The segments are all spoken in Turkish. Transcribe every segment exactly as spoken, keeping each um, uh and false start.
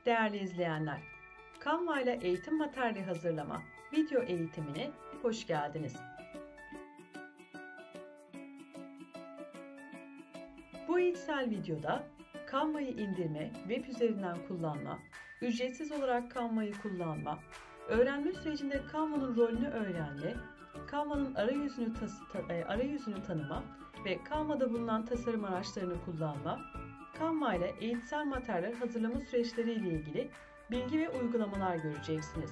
Değerli izleyenler, Canva ile eğitim materyali hazırlama video eğitimine hoş geldiniz. Bu eğitsel videoda Canva'yı indirme, web üzerinden kullanma, ücretsiz olarak Canva'yı kullanma, öğrenme sürecinde Canva'nın rolünü öğrenme, Canva'nın arayüzünü, ta arayüzünü tanıma ve Canva'da bulunan tasarım araçlarını kullanma, Canva ile eğitsel materyal hazırlama süreçleri ile ilgili bilgi ve uygulamalar göreceksiniz.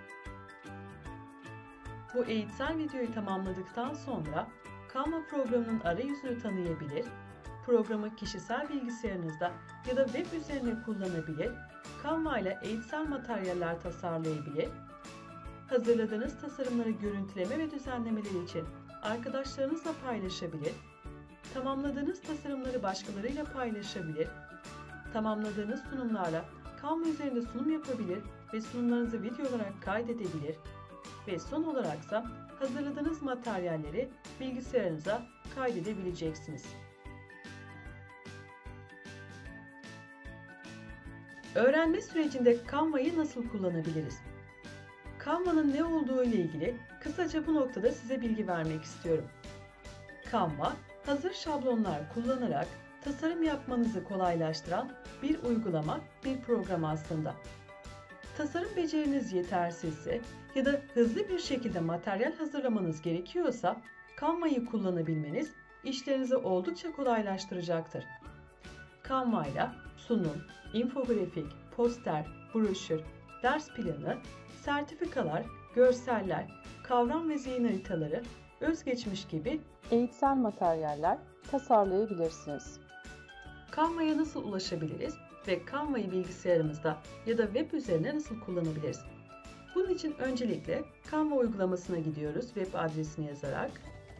Bu eğitsel videoyu tamamladıktan sonra Canva programının arayüzünü tanıyabilir, programı kişisel bilgisayarınızda ya da web üzerinde kullanabilir, Canva ile eğitsel materyaller tasarlayabilir, hazırladığınız tasarımları görüntüleme ve düzenlemeleri için arkadaşlarınızla paylaşabilir, tamamladığınız tasarımları başkalarıyla paylaşabilir, tamamladığınız sunumlarla Canva üzerinde sunum yapabilir ve sunumlarınızı video olarak kaydedebilir ve son olaraksa hazırladığınız materyalleri bilgisayarınıza kaydedebileceksiniz. Öğrenme sürecinde Canva'yı nasıl kullanabiliriz? Canva'nın ne olduğu ile ilgili kısaca bu noktada size bilgi vermek istiyorum. Canva, hazır şablonlar kullanarak tasarım yapmanızı kolaylaştıran bir uygulama, bir program aslında. Tasarım beceriniz yetersizse ya da hızlı bir şekilde materyal hazırlamanız gerekiyorsa Canva'yı kullanabilmeniz işlerinizi oldukça kolaylaştıracaktır. Canva ile sunum, infografik, poster, broşür, ders planı, sertifikalar, görseller, kavram ve zihin haritaları, özgeçmiş gibi eğitsel materyaller tasarlayabilirsiniz. Canva'ya nasıl ulaşabiliriz ve Canva'yı bilgisayarımızda ya da web üzerine nasıl kullanabiliriz? Bunun için öncelikle Canva uygulamasına gidiyoruz web adresini yazarak.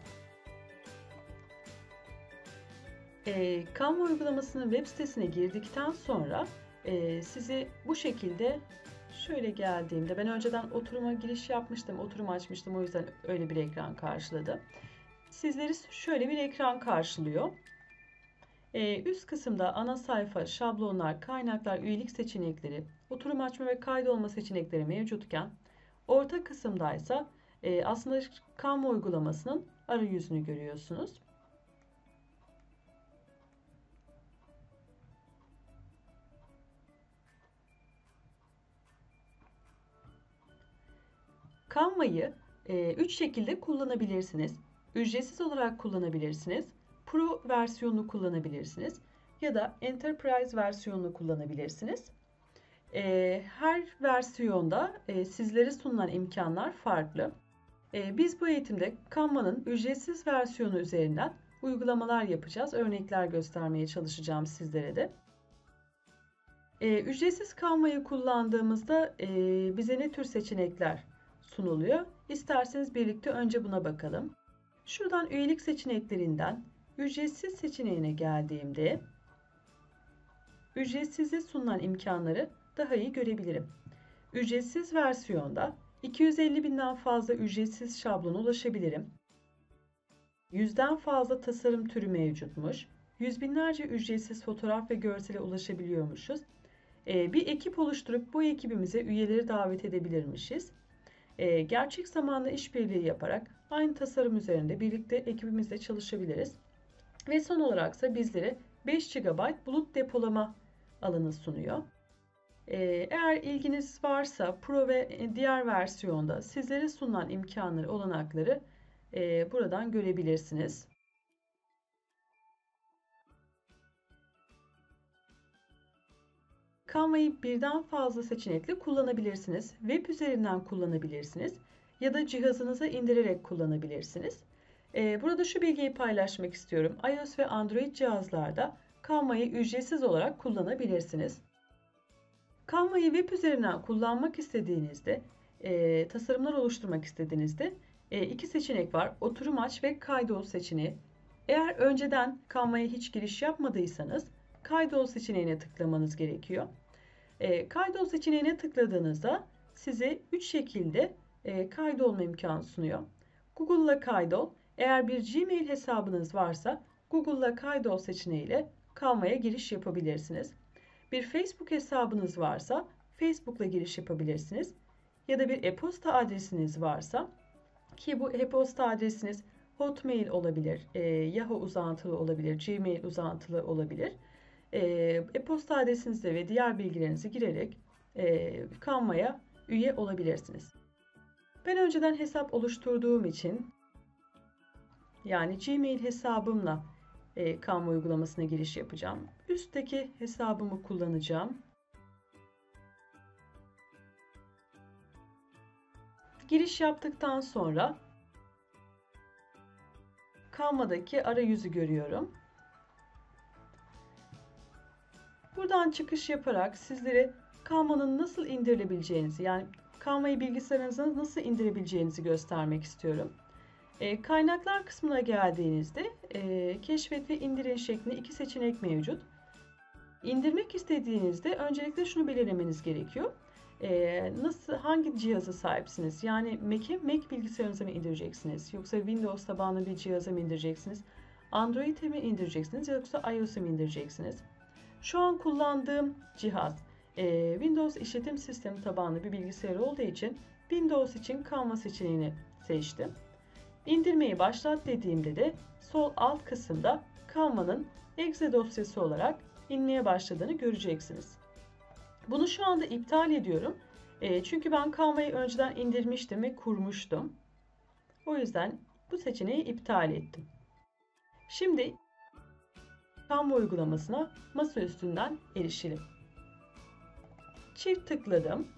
Ee, Canva uygulamasının web sitesine girdikten sonra e, sizi bu şekilde şöyle geldiğimde, ben önceden oturuma giriş yapmıştım, oturum açmıştım, o yüzden öyle bir ekran karşıladı. Sizleri şöyle bir ekran karşılıyor. Ee, üst kısımda ana sayfa, şablonlar, kaynaklar, üyelik seçenekleri, oturum açma ve kaydolma seçenekleri mevcutken, orta kısımdaysa e, aslında Canva uygulamasının arayüzünü görüyorsunuz. Canva'yı üç e, şekilde kullanabilirsiniz. Ücretsiz olarak kullanabilirsiniz, Pro versiyonunu kullanabilirsiniz ya da Enterprise versiyonunu kullanabilirsiniz. E, her versiyonda e, sizlere sunulan imkanlar farklı. E, biz bu eğitimde Canva'nın ücretsiz versiyonu üzerinden uygulamalar yapacağız. Örnekler göstermeye çalışacağım sizlere de. E, ücretsiz Canva'yı kullandığımızda e, bize ne tür seçenekler sunuluyor? İsterseniz birlikte önce buna bakalım. Şuradan üyelik seçeneklerinden ücretsiz seçeneğine geldiğimde ücretsize sunulan imkanları daha iyi görebilirim. Ücretsiz versiyonda iki yüz elli binden fazla ücretsiz şablona ulaşabilirim. yüzden fazla tasarım türü mevcutmuş. Yüz binlerce ücretsiz fotoğraf ve görsele ulaşabiliyormuşuz. Bir ekip oluşturup bu ekibimize üyeleri davet edebilirmişiz. Gerçek zamanlı işbirliği yaparak aynı tasarım üzerinde birlikte ekibimizle çalışabiliriz. Ve son olaraksa bizlere beş gigabayt bulut depolama alanı sunuyor. Eğer ilginiz varsa Pro ve diğer versiyonda sizlere sunulan imkanları, olanakları buradan görebilirsiniz. Canva'yı birden fazla seçenekle kullanabilirsiniz. Web üzerinden kullanabilirsiniz ya da cihazınıza indirerek kullanabilirsiniz. Burada şu bilgiyi paylaşmak istiyorum. iOS ve Android cihazlarda Canva'yı ücretsiz olarak kullanabilirsiniz. Canva'yı web üzerinden kullanmak istediğinizde, e, tasarımlar oluşturmak istediğinizde e, iki seçenek var. Oturum aç ve kaydol seçeneği. Eğer önceden Canva'ya hiç giriş yapmadıysanız kaydol seçeneğine tıklamanız gerekiyor. E, kaydol seçeneğine tıkladığınızda size üç şekilde e, kaydolma imkanı sunuyor. Google'la kaydol. Eğer bir Gmail hesabınız varsa Google'la kaydol seçeneğiyle Canva'ya giriş yapabilirsiniz. Bir Facebook hesabınız varsa Facebook'la giriş yapabilirsiniz. Ya da bir e-posta adresiniz varsa, ki bu e-posta adresiniz Hotmail olabilir, e, Yahoo uzantılı olabilir, Gmail uzantılı olabilir. E, e-posta adresinizi ve diğer bilgilerinizi girerek e, Canva'ya üye olabilirsiniz. Ben önceden hesap oluşturduğum için, yani Gmail hesabımla e, Canva uygulamasına giriş yapacağım. Üstteki hesabımı kullanacağım. Giriş yaptıktan sonra Canva'daki arayüzü görüyorum. Buradan çıkış yaparak sizlere Canva'nın nasıl indirilebileceğinizi, yani Canva'yı bilgisayarınıza nasıl indirebileceğinizi göstermek istiyorum. E, kaynaklar kısmına geldiğinizde e, keşfet ve indirin şeklinde iki seçenek mevcut. İndirmek istediğinizde öncelikle şunu belirlemeniz gerekiyor. E, nasıl, hangi cihaza sahipsiniz? Yani Mac'e, Mac bilgisayarınıza mı indireceksiniz? Yoksa Windows tabanlı bir cihaza mı indireceksiniz? Android'e mi indireceksiniz? Yoksa iOS'a mı indireceksiniz? Şu an kullandığım cihaz e, Windows işletim sistemi tabanlı bir bilgisayar olduğu için Windows için Canva seçeneğini seçtim. İndirmeyi başlat dediğimde de sol alt kısımda Canva'nın exe dosyası olarak inmeye başladığını göreceksiniz. Bunu şu anda iptal ediyorum. E, çünkü ben Canva'yı önceden indirmiştim ve kurmuştum. O yüzden bu seçeneği iptal ettim. Şimdi Canva uygulamasına masa üstünden erişelim. Çift tıkladım.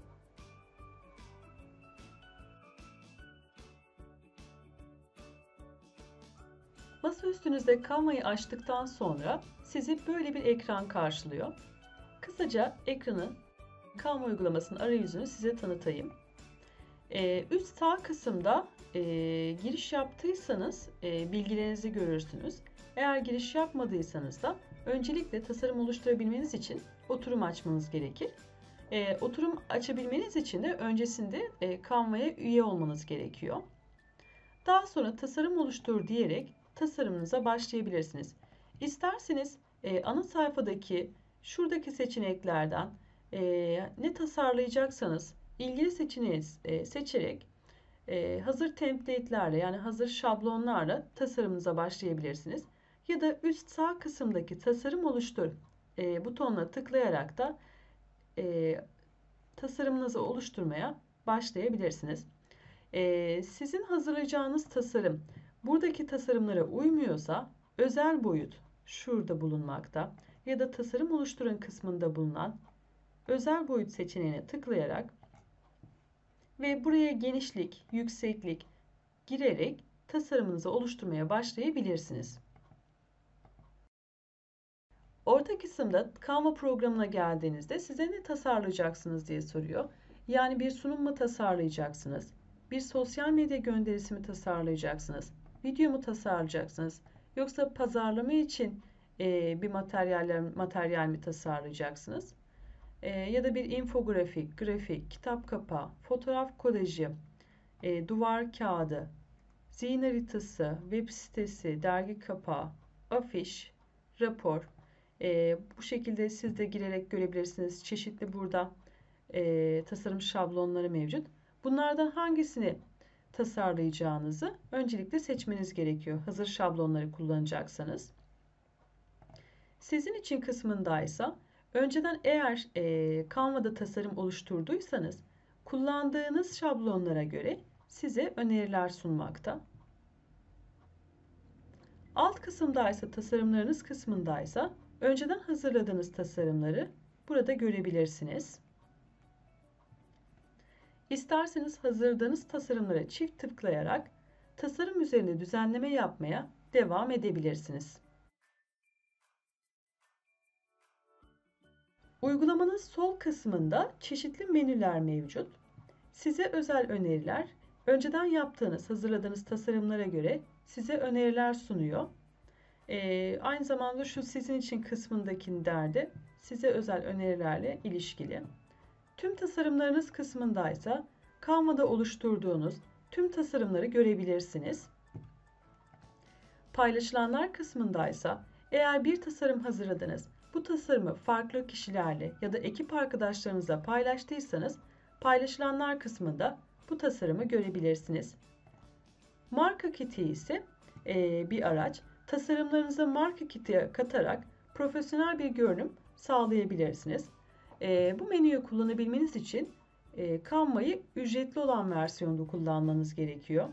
Masa üstünüzde Canva'yı açtıktan sonra sizi böyle bir ekran karşılıyor. Kısaca ekranı, Canva uygulamasının arayüzünü size tanıtayım. Ee, üst sağ kısımda e, giriş yaptıysanız e, bilgilerinizi görürsünüz. Eğer giriş yapmadıysanız da öncelikle tasarım oluşturabilmeniz için oturum açmanız gerekir. E, oturum açabilmeniz için de öncesinde e, Canva'ya üye olmanız gerekiyor. Daha sonra tasarım oluştur diyerek tasarımınıza başlayabilirsiniz. İsterseniz e, ana sayfadaki şuradaki seçeneklerden e, ne tasarlayacaksanız ilgili seçeneği e, seçerek e, hazır template'lerle, yani hazır şablonlarla tasarımınıza başlayabilirsiniz. Ya da üst sağ kısımdaki tasarım oluştur e, butonuna tıklayarak da e, tasarımınızı oluşturmaya başlayabilirsiniz. E, sizin hazırlayacağınız tasarım buradaki tasarımlara uymuyorsa özel boyut şurada bulunmakta ya da tasarım oluşturun kısmında bulunan özel boyut seçeneğine tıklayarak ve buraya genişlik, yükseklik girerek tasarımınızı oluşturmaya başlayabilirsiniz. Orta kısımda Canva programına geldiğinizde size ne tasarlayacaksınız diye soruyor. Yani bir sunum mu tasarlayacaksınız? Bir sosyal medya gönderisi mi tasarlayacaksınız? Video mu tasarlayacaksınız? Yoksa pazarlama için e, bir materyaller, materyal mi tasarlayacaksınız? E, ya da bir infografik, grafik, kitap kapağı, fotoğraf kolajı, e, duvar kağıdı, zihin haritası, web sitesi, dergi kapağı, afiş, rapor. E, bu şekilde siz de girerek görebilirsiniz. Çeşitli burada e, tasarım şablonları mevcut. Bunlardan hangisini tasarlayacağınızı öncelikle seçmeniz gerekiyor. Hazır şablonları kullanacaksanız. Sizin için kısmındaysa önceden eğer e, Canva'da tasarım oluşturduysanız kullandığınız şablonlara göre size öneriler sunmakta. Alt kısımdaysa, tasarımlarınız kısmındaysa önceden hazırladığınız tasarımları burada görebilirsiniz. İsterseniz hazırladığınız tasarımlara çift tıklayarak tasarım üzerine düzenleme yapmaya devam edebilirsiniz. Uygulamanın sol kısmında çeşitli menüler mevcut. Size özel öneriler, önceden yaptığınız, hazırladığınız tasarımlara göre size öneriler sunuyor. Ee, aynı zamanda şu sizin için kısmındakinde de size özel önerilerle ilişkili. Tüm tasarımlarınız kısmındaysa Canva'da oluşturduğunuz tüm tasarımları görebilirsiniz. Paylaşılanlar kısmındaysa eğer bir tasarım hazırladınız bu tasarımı farklı kişilerle ya da ekip arkadaşlarınızla paylaştıysanız paylaşılanlar kısmında bu tasarımı görebilirsiniz. Marka kiti ise e, bir araç. Tasarımlarınıza marka kiti katarak profesyonel bir görünüm sağlayabilirsiniz. E, bu menüyü kullanabilmeniz için e, Canva'yı ücretli olan versiyonda kullanmanız gerekiyor.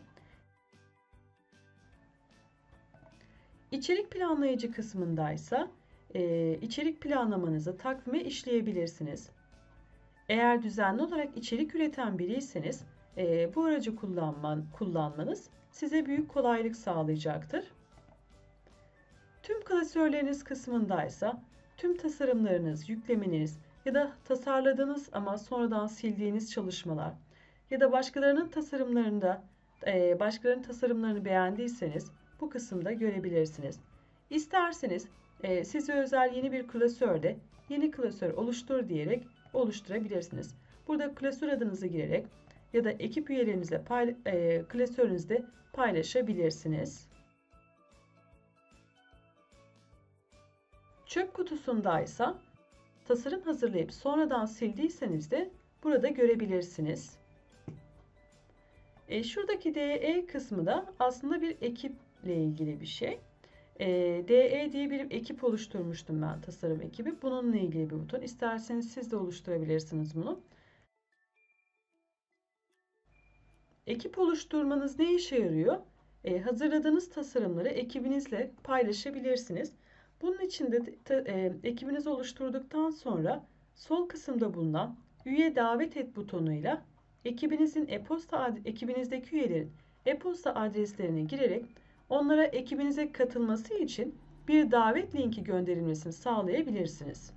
İçerik planlayıcı kısmındaysa e, içerik planlamanızı takvime işleyebilirsiniz. Eğer düzenli olarak içerik üreten biriyseniz e, bu aracı kullanman, kullanmanız size büyük kolaylık sağlayacaktır. Tüm klasörleriniz kısmındaysa tüm tasarımlarınız, yüklemeniz ya da tasarladığınız ama sonradan sildiğiniz çalışmalar ya da başkalarının tasarımlarında e, başkalarının tasarımlarını beğendiyseniz bu kısımda görebilirsiniz. İsterseniz e, size özel yeni bir klasörde yeni klasör oluştur diyerek oluşturabilirsiniz. Burada klasör adınızı girerek ya da ekip üyelerinizle pay, e, klasörünüzde paylaşabilirsiniz. Çöp kutusundaysa tasarım hazırlayıp sonradan sildiyseniz de burada görebilirsiniz. E, şuradaki D E kısmı da aslında bir ekiple ilgili bir şey. E, D E diye bir ekip oluşturmuştum ben, tasarım ekibi. Bununla ilgili bir buton. İsterseniz siz de oluşturabilirsiniz bunu. Ekip oluşturmanız ne işe yarıyor? E, hazırladığınız tasarımları ekibinizle paylaşabilirsiniz. Bunun için de e, ekibinizi oluşturduktan sonra sol kısımda bulunan üye davet et butonuyla ekibinizin e-posta ekibinizdeki üyelerin e-posta adreslerini girerek onlara ekibinize katılması için bir davet linki gönderilmesini sağlayabilirsiniz.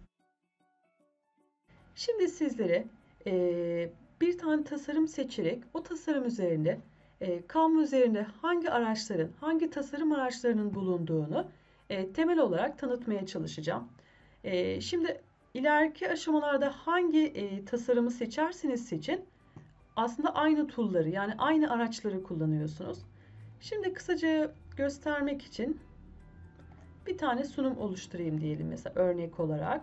Şimdi sizlere e, bir tane tasarım seçerek o tasarım üzerinde e, Canva üzerinde hangi araçların, hangi tasarım araçlarının bulunduğunu e, temel olarak tanıtmaya çalışacağım. E, şimdi ileriki aşamalarda hangi e, tasarımı seçerseniz seçin aslında aynı tool'ları yani aynı araçları kullanıyorsunuz. Şimdi kısaca göstermek için bir tane sunum oluşturayım diyelim mesela örnek olarak.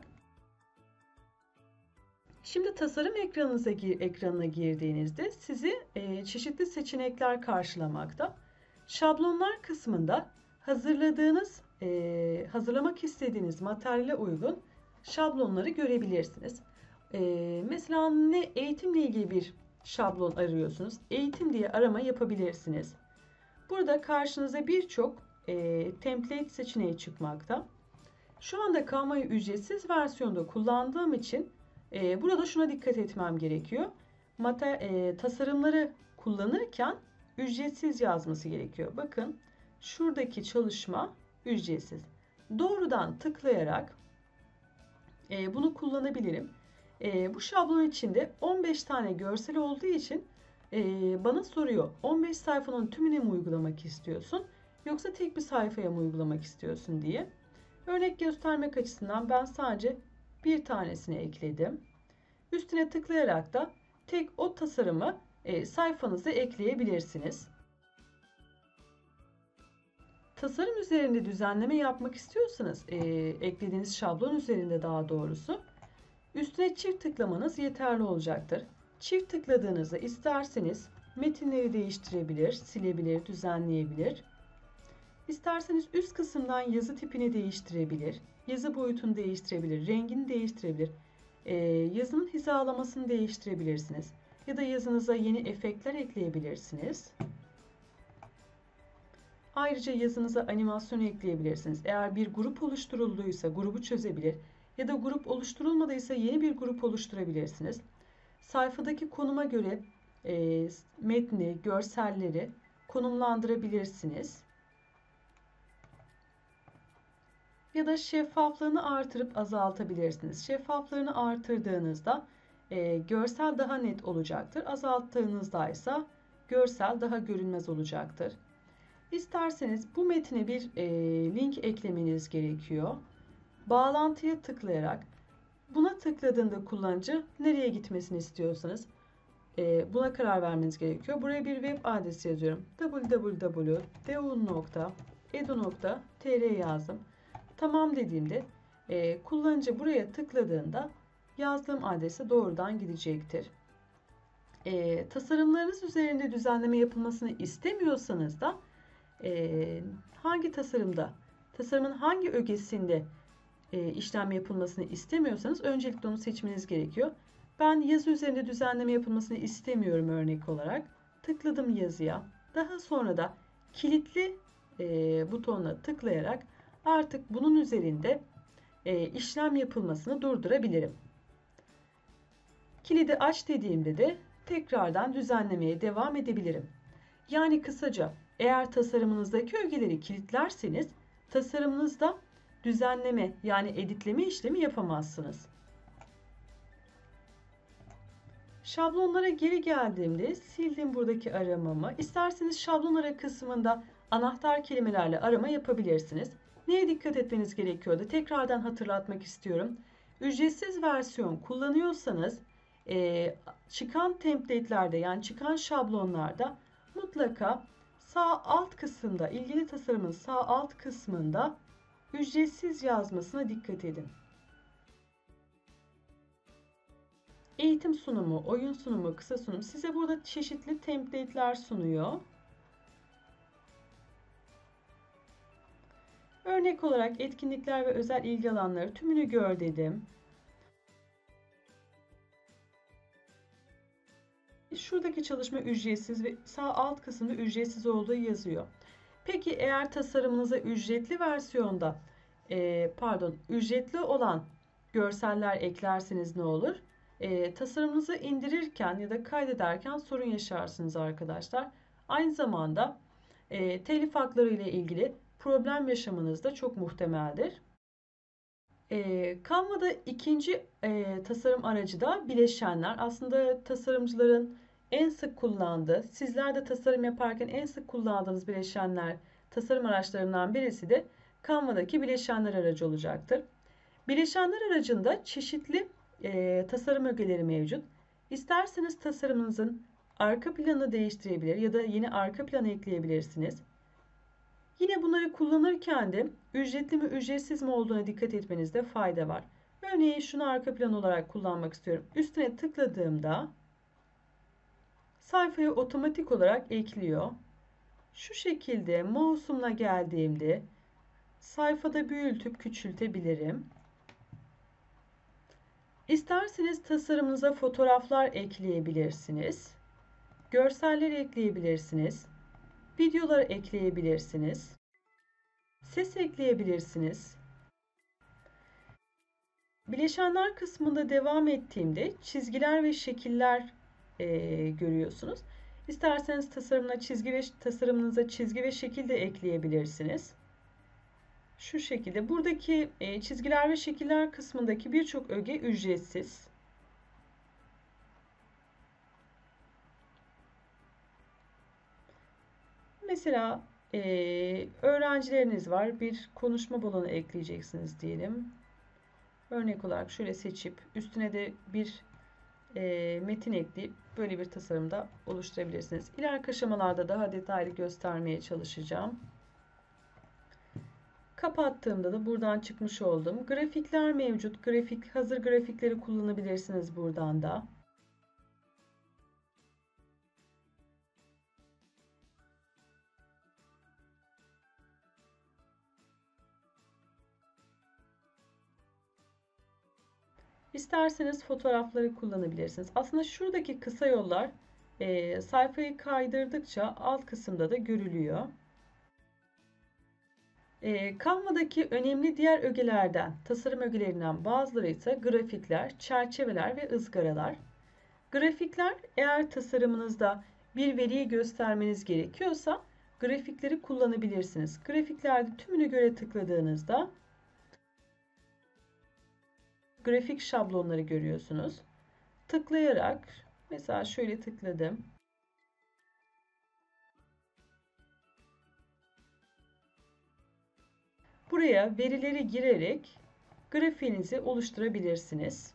Şimdi tasarım ekranınıza ekranına girdiğinizde sizi e, çeşitli seçenekler karşılamakta. Şablonlar kısmında hazırladığınız, e, hazırlamak istediğiniz materyale uygun şablonları görebilirsiniz. E, mesela ne eğitimle ilgili bir şablon arıyorsunuz? Eğitim diye arama yapabilirsiniz. Burada karşınıza birçok e, template seçeneği çıkmakta. Şu anda Canva'yı ücretsiz versiyonda kullandığım için e, burada şuna dikkat etmem gerekiyor. Mater, e, tasarımları kullanırken ücretsiz yazması gerekiyor. Bakın şuradaki çalışma ücretsiz. Doğrudan tıklayarak e, bunu kullanabilirim. E, bu şablon içinde on beş tane görsel olduğu için e, bana soruyor. on beş sayfanın tümüne mi uygulamak istiyorsun? Yoksa tek bir sayfaya mı uygulamak istiyorsun diye. Örnek göstermek açısından ben sadece bir tanesini ekledim. Üstüne tıklayarak da tek o tasarımı e, sayfanıza ekleyebilirsiniz. Tasarım üzerinde düzenleme yapmak istiyorsanız, e, eklediğiniz şablon üzerinde daha doğrusu, üstüne çift tıklamanız yeterli olacaktır. Çift tıkladığınızda isterseniz metinleri değiştirebilir, silebilir, düzenleyebilir. İsterseniz üst kısımdan yazı tipini değiştirebilir, yazı boyutunu değiştirebilir, rengini değiştirebilir, ee, yazının hizalamasını değiştirebilirsiniz. Ya da yazınıza yeni efektler ekleyebilirsiniz. Ayrıca yazınıza animasyon ekleyebilirsiniz. Eğer bir grup oluşturulduysa grubu çözebilir ya da grup oluşturulmadıysa yeni bir grup oluşturabilirsiniz. Sayfadaki konuma göre e, metni, görselleri konumlandırabilirsiniz. Ya da şeffaflığını artırıp azaltabilirsiniz. Şeffaflığını artırdığınızda e, görsel daha net olacaktır. Azalttığınızda ise görsel daha görünmez olacaktır. İsterseniz bu metne bir e, link eklemeniz gerekiyor. Bağlantıya tıklayarak buna tıkladığında kullanıcı nereye gitmesini istiyorsanız e, buna karar vermeniz gerekiyor. Buraya bir web adresi yazıyorum. w w w nokta deun nokta edu nokta t r yazdım. Tamam dediğimde e, kullanıcı buraya tıkladığında yazdığım adrese doğrudan gidecektir. E, tasarımlarınız üzerinde düzenleme yapılmasını istemiyorsanız da e, hangi tasarımda, tasarımın hangi ögesinde e, işlem yapılmasını istemiyorsanız öncelikle onu seçmeniz gerekiyor. Ben yazı üzerinde düzenleme yapılmasını istemiyorum örnek olarak. Tıkladım yazıya. Daha sonra da kilitli e, butonuna tıklayarak artık bunun üzerinde e, işlem yapılmasını durdurabilirim. Kilidi aç dediğimde de tekrardan düzenlemeye devam edebilirim. Yani kısaca eğer tasarımınızdaki ögeleri kilitlerseniz tasarımınızda düzenleme yani editleme işlemi yapamazsınız. Şablonlara geri geldiğimde sildim buradaki aramamı. İsterseniz şablon ara kısmında anahtar kelimelerle arama yapabilirsiniz. Neye dikkat etmeniz gerekiyordu? Tekrardan hatırlatmak istiyorum. Ücretsiz versiyon kullanıyorsanız e, çıkan template'lerde yani çıkan şablonlarda mutlaka sağ alt kısımda ilgili tasarımın sağ alt kısmında ücretsiz yazmasına dikkat edin. Eğitim sunumu, oyun sunumu, kısa sunum size burada çeşitli template'ler sunuyor. Örnek olarak etkinlikler ve özel ilgi alanları tümünü gör dedim. Şuradaki çalışma ücretsiz ve sağ alt kısımda ücretsiz olduğu yazıyor. Peki eğer tasarımınıza ücretli versiyonda e, pardon ücretli olan görseller eklerseniz ne olur? E, tasarımınızı indirirken ya da kaydederken sorun yaşarsınız arkadaşlar. Aynı zamanda e, telif hakları ile ilgili problem yaşamanız da çok muhtemeldir. E, Canva'da ikinci e, tasarım aracı da bileşenler. Aslında tasarımcıların en sık kullandığı, sizler de tasarım yaparken en sık kullandığınız bileşenler, tasarım araçlarından birisi de Canva'daki bileşenler aracı olacaktır. Bileşenler aracında çeşitli e, tasarım ögeleri mevcut. İsterseniz tasarımınızın arka planını değiştirebilir ya da yeni arka planı ekleyebilirsiniz. Yine bunları kullanırken de ücretli mi ücretsiz mi olduğuna dikkat etmenizde fayda var. Örneğin şunu arka plan olarak kullanmak istiyorum. Üstüne tıkladığımda sayfayı otomatik olarak ekliyor. Şu şekilde mouse'umla geldiğimde sayfada büyütüp küçültebilirim. İsterseniz tasarımınıza fotoğraflar ekleyebilirsiniz. Görseller ekleyebilirsiniz. Videolar ekleyebilirsiniz. Ses ekleyebilirsiniz. Bileşenler kısmında devam ettiğimde çizgiler ve şekiller e, görüyorsunuz. İsterseniz tasarımına çizgi ve tasarımınıza çizgi ve şekil de ekleyebilirsiniz. Şu şekilde buradaki e, çizgiler ve şekiller kısmındaki birçok öge ücretsiz. Mesela e, öğrencileriniz var, bir konuşma balonu ekleyeceksiniz diyelim. Örnek olarak şöyle seçip üstüne de bir e, metin ekleyip böyle bir tasarımda oluşturabilirsiniz. İleriki aşamalarda daha detaylı göstermeye çalışacağım. Kapattığımda da buradan çıkmış oldum. Grafikler mevcut. Grafik, hazır grafikleri kullanabilirsiniz buradan da. İsterseniz fotoğrafları kullanabilirsiniz. Aslında şuradaki kısa yollar e, sayfayı kaydırdıkça alt kısımda da görülüyor. E, Canva'daki önemli diğer ögelerden, tasarım ögelerinden bazıları ise grafikler, çerçeveler ve ızgaralar. Grafikler eğer tasarımınızda bir veriyi göstermeniz gerekiyorsa grafikleri kullanabilirsiniz. Grafiklerde tümünü göre tıkladığınızda grafik şablonları görüyorsunuz. Tıklayarak mesela şöyle tıkladım. Buraya verileri girerek grafiğinizi oluşturabilirsiniz.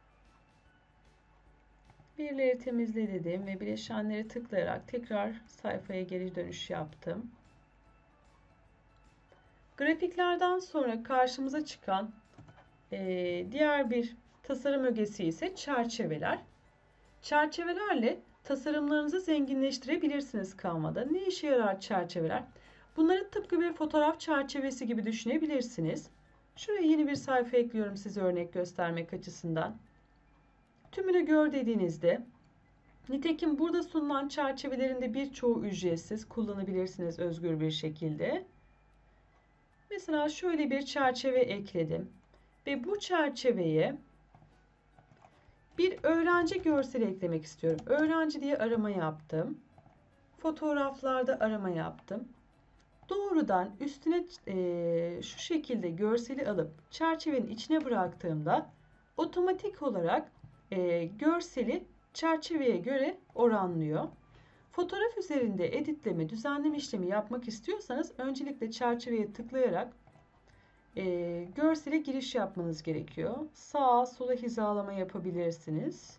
Verileri temizle dedim ve bileşenleri tıklayarak tekrar sayfaya geri dönüş yaptım. Grafiklerden sonra karşımıza çıkan Ee, diğer bir tasarım ögesi ise çerçeveler. Çerçevelerle tasarımlarınızı zenginleştirebilirsiniz Canva'da. Ne işe yarar çerçeveler? Bunları tıpkı bir fotoğraf çerçevesi gibi düşünebilirsiniz. Şuraya yeni bir sayfa ekliyorum size örnek göstermek açısından. Tümünü gör dediğinizde, nitekim burada sunulan çerçevelerin de birçoğu ücretsiz, kullanabilirsiniz özgür bir şekilde. Mesela şöyle bir çerçeve ekledim ve bu çerçeveye bir öğrenci görseli eklemek istiyorum. Öğrenci diye arama yaptım. Fotoğraflarda arama yaptım. Doğrudan üstüne e, şu şekilde görseli alıp çerçevenin içine bıraktığımda otomatik olarak e, görseli çerçeveye göre oranlıyor. Fotoğraf üzerinde editleme, düzenleme işlemi yapmak istiyorsanız öncelikle çerçeveye tıklayarak e, görsele giriş yapmanız gerekiyor. Sağa sola hizalama yapabilirsiniz.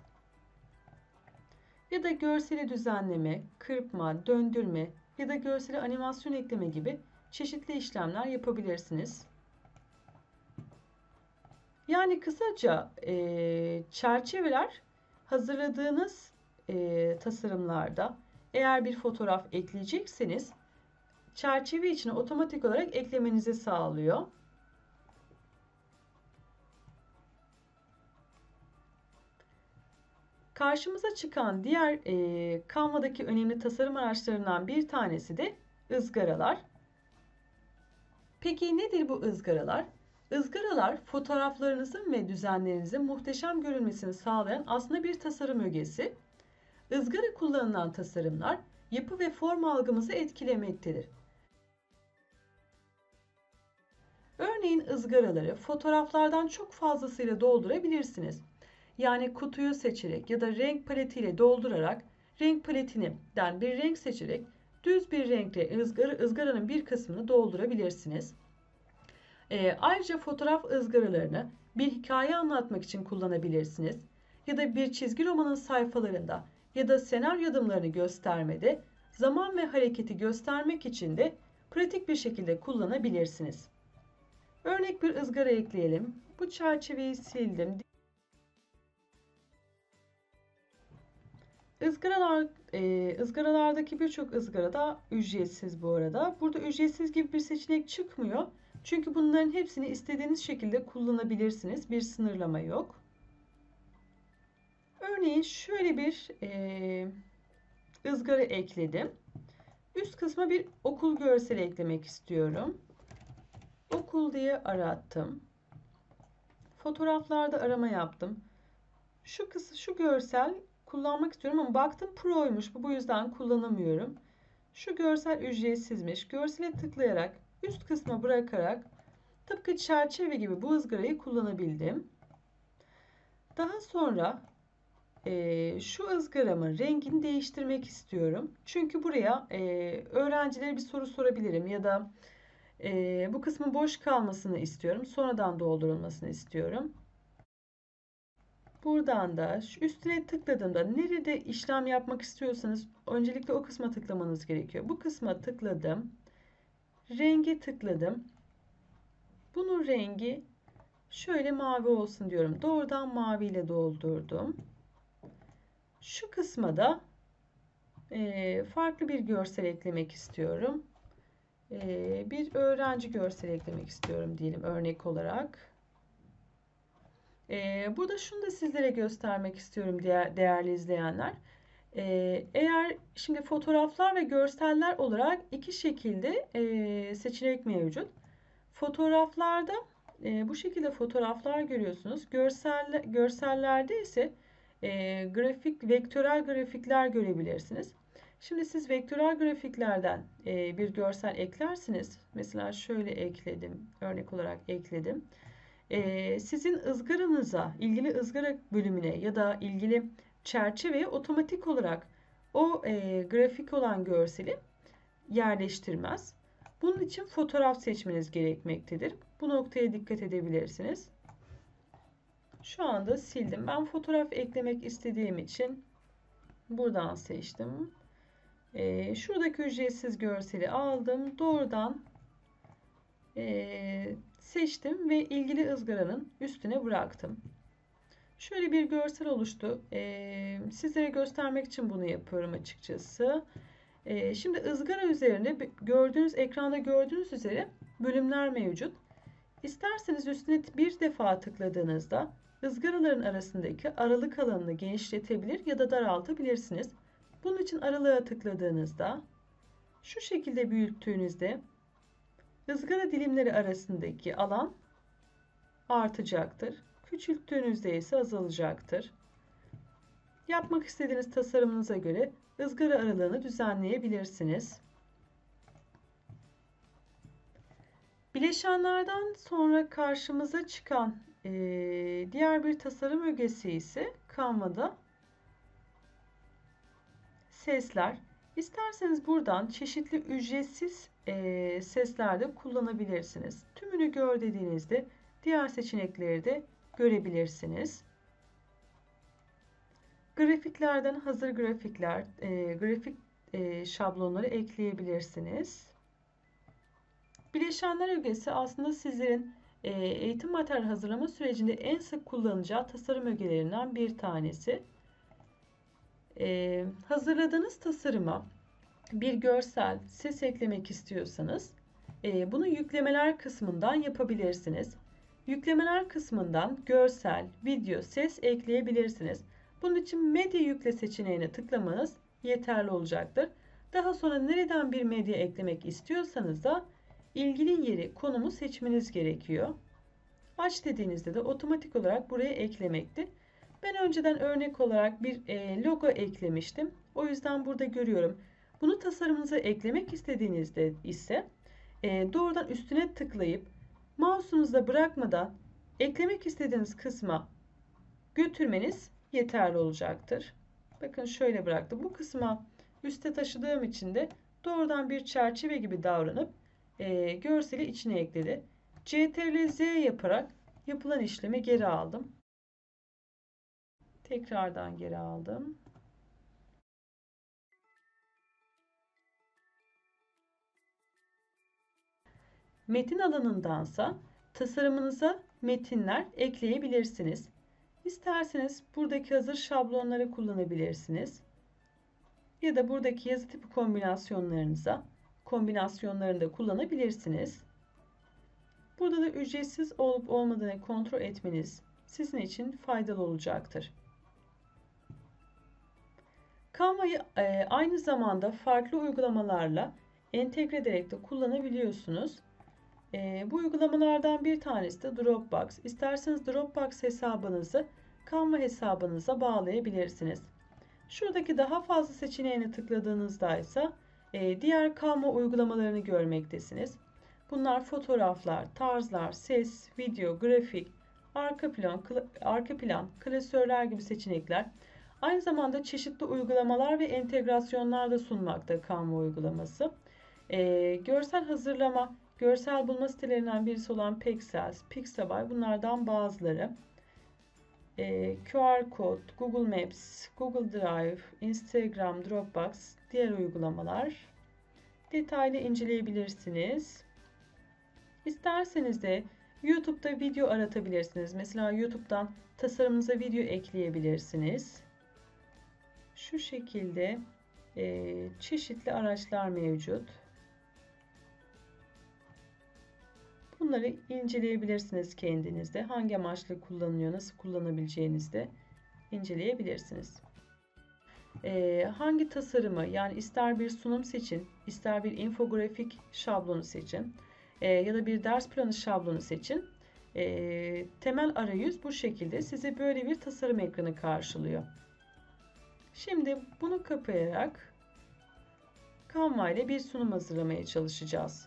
Ya da görseli düzenleme, kırpma, döndürme ya da görsele animasyon ekleme gibi çeşitli işlemler yapabilirsiniz. Yani kısaca e, çerçeveler hazırladığınız e, tasarımlarda eğer bir fotoğraf ekleyecekseniz çerçeve içine otomatik olarak eklemenizi sağlıyor. Karşımıza çıkan diğer e, Canva'daki önemli tasarım araçlarından bir tanesi de ızgaralar. Peki nedir bu ızgaralar? Izgaralar fotoğraflarınızın ve düzenlerinizin muhteşem görünmesini sağlayan aslında bir tasarım ögesi. Izgara kullanılan tasarımlar yapı ve form algımızı etkilemektedir. Örneğin ızgaraları fotoğraflardan çok fazlasıyla doldurabilirsiniz. Yani kutuyu seçerek ya da renk paletiyle doldurarak renk paletinden bir renk seçerek düz bir renkle ızgara, ızgaranın bir kısmını doldurabilirsiniz. E, ayrıca fotoğraf ızgaralarını bir hikaye anlatmak için kullanabilirsiniz. Ya da bir çizgi romanın sayfalarında ya da senaryo adımlarını göstermede zaman ve hareketi göstermek için de pratik bir şekilde kullanabilirsiniz. Örnek bir ızgara ekleyelim. Bu çerçeveyi sildim. Izgaralar, e, ızgaralardaki birçok ızgara da ücretsiz bu arada. Burada ücretsiz gibi bir seçenek çıkmıyor. Çünkü bunların hepsini istediğiniz şekilde kullanabilirsiniz. Bir sınırlama yok. Örneğin şöyle bir e, ızgara ekledim. Üst kısma bir okul görseli eklemek istiyorum. Okul diye arattım. Fotoğraflarda arama yaptım. Şu kısım, şu görsel kullanmak istiyorum ama baktım Pro'ymuş. Bu bu yüzden kullanamıyorum. Şu görsel ücretsizmiş. Görsele tıklayarak üst kısma bırakarak tıpkı çerçeve gibi bu ızgarayı kullanabildim. Daha sonra e, şu ızgaramın rengini değiştirmek istiyorum. Çünkü buraya e, öğrencilere bir soru sorabilirim ya da e, bu kısmın boş kalmasını istiyorum. Sonradan doldurulmasını istiyorum. Buradan da şu üstüne tıkladığımda nerede işlem yapmak istiyorsanız öncelikle o kısma tıklamanız gerekiyor. Bu kısma tıkladım. Rengi tıkladım. Bunun rengi şöyle mavi olsun diyorum. Doğrudan mavi ile doldurdum. Şu kısma da e, farklı bir görsel eklemek istiyorum. E, bir öğrenci görseli eklemek istiyorum diyelim örnek olarak. E, burada şunu da sizlere göstermek istiyorum değer, değerli izleyenler. E, eğer şimdi fotoğraflar ve görseller olarak iki şekilde e, seçenek mevcut. Fotoğraflarda e, bu şekilde fotoğraflar görüyorsunuz. Görsel, görsellerde ise e, grafik, vektörel grafikler görebilirsiniz. Şimdi siz vektörel grafiklerden e, bir görsel eklersiniz. Mesela şöyle ekledim. Örnek olarak ekledim. E, sizin ızgaranıza, ilgili ızgara bölümüne ya da ilgili çerçeveye otomatik olarak o e, grafik olan görseli yerleştirmez. Bunun için fotoğraf seçmeniz gerekmektedir. Bu noktaya dikkat edebilirsiniz. Şu anda sildim. Ben fotoğraf eklemek istediğim için buradan seçtim. Ee, şuradaki ücretsiz görseli aldım. Doğrudan e, Seçtim ve ilgili ızgaranın üstüne bıraktım. Şöyle bir görsel oluştu. Ee, sizlere göstermek için bunu yapıyorum açıkçası. Ee, şimdi ızgara üzerinde gördüğünüz ekranda gördüğünüz üzere bölümler mevcut. İsterseniz üstüne bir defa tıkladığınızda ızgaraların arasındaki aralık alanını genişletebilir ya da daraltabilirsiniz. Bunun için aralığa tıkladığınızda şu şekilde büyüttüğünüzde ızgara dilimleri arasındaki alan artacaktır. Küçülttüğünüzde ise azalacaktır. Yapmak istediğiniz tasarımınıza göre ızgara aralığını düzenleyebilirsiniz. Bileşenlerden sonra karşımıza çıkan e, diğer bir tasarım ögesi ise Canva'da sesler. İsterseniz buradan çeşitli ücretsiz e, sesler de kullanabilirsiniz. Tümünü gör dediğinizde diğer seçenekleri de görebilirsiniz. Grafiklerden hazır grafikler, e, grafik e, şablonları ekleyebilirsiniz. Bileşenler ögesi aslında sizlerin e, eğitim materyal hazırlama sürecinde en sık kullanacağı tasarım ögelerinden bir tanesi. E, hazırladığınız tasarıma bir görsel, ses eklemek istiyorsanız e, bunu yüklemeler kısmından yapabilirsiniz. Yüklemeler kısmından görsel, video, ses ekleyebilirsiniz. Bunun için medya yükle seçeneğine tıklamanız yeterli olacaktır. Daha sonra nereden bir medya eklemek istiyorsanız da ilgili yeri, konumu seçmeniz gerekiyor. Aç dediğinizde de otomatik olarak buraya eklemekti. Ben önceden örnek olarak bir e, logo eklemiştim. O yüzden burada görüyorum. Bunu tasarımınıza eklemek istediğinizde ise e, doğrudan üstüne tıklayıp mouse'unuzda bırakmadan eklemek istediğiniz kısma götürmeniz yeterli olacaktır. Bakın şöyle bıraktım. Bu kısma üste taşıdığım için de doğrudan bir çerçeve gibi davranıp e, görseli içine ekledi. Ctrl Z yaparak yapılan işlemi geri aldım. Tekrardan geri aldım. Metin alanındansa tasarımınıza metinler ekleyebilirsiniz. İsterseniz buradaki hazır şablonları kullanabilirsiniz. Ya da buradaki yazı tipi kombinasyonlarınıza kombinasyonlarını da kullanabilirsiniz. Burada da ücretsiz olup olmadığını kontrol etmeniz sizin için faydalı olacaktır. Canva'yı e, aynı zamanda farklı uygulamalarla entegre ederek de kullanabiliyorsunuz. E, bu uygulamalardan bir tanesi de Dropbox. İsterseniz Dropbox hesabınızı Canva hesabınıza bağlayabilirsiniz. Şuradaki daha fazla seçeneğine tıkladığınızda ise e, diğer Canva uygulamalarını görmektesiniz. Bunlar fotoğraflar, tarzlar, ses, video, grafik, arka plan, arka plan, klasörler gibi seçenekler. Aynı zamanda çeşitli uygulamalar ve entegrasyonlar da sunmakta Canva uygulaması. E, görsel hazırlama, görsel bulma sitelerinden birisi olan Pexels, Pixabay bunlardan bazıları. E, Q R kod, Google Maps, Google Drive, Instagram, Dropbox, diğer uygulamalar. Detaylı inceleyebilirsiniz. İsterseniz de YouTube'da video aratabilirsiniz. Mesela YouTube'dan tasarımınıza video ekleyebilirsiniz. Şu şekilde e, çeşitli araçlar mevcut. Bunları inceleyebilirsiniz kendinizde. Hangi amaçla kullanılıyor, nasıl kullanabileceğinizi de inceleyebilirsiniz. Ee, hangi tasarımı yani ister bir sunum seçin, ister bir infografik şablonu seçin e, ya da bir ders planı şablonu seçin. E, temel arayüz bu şekilde size böyle bir tasarım ekranı karşılıyor. Şimdi bunu kapayarak Canva ile bir sunum hazırlamaya çalışacağız.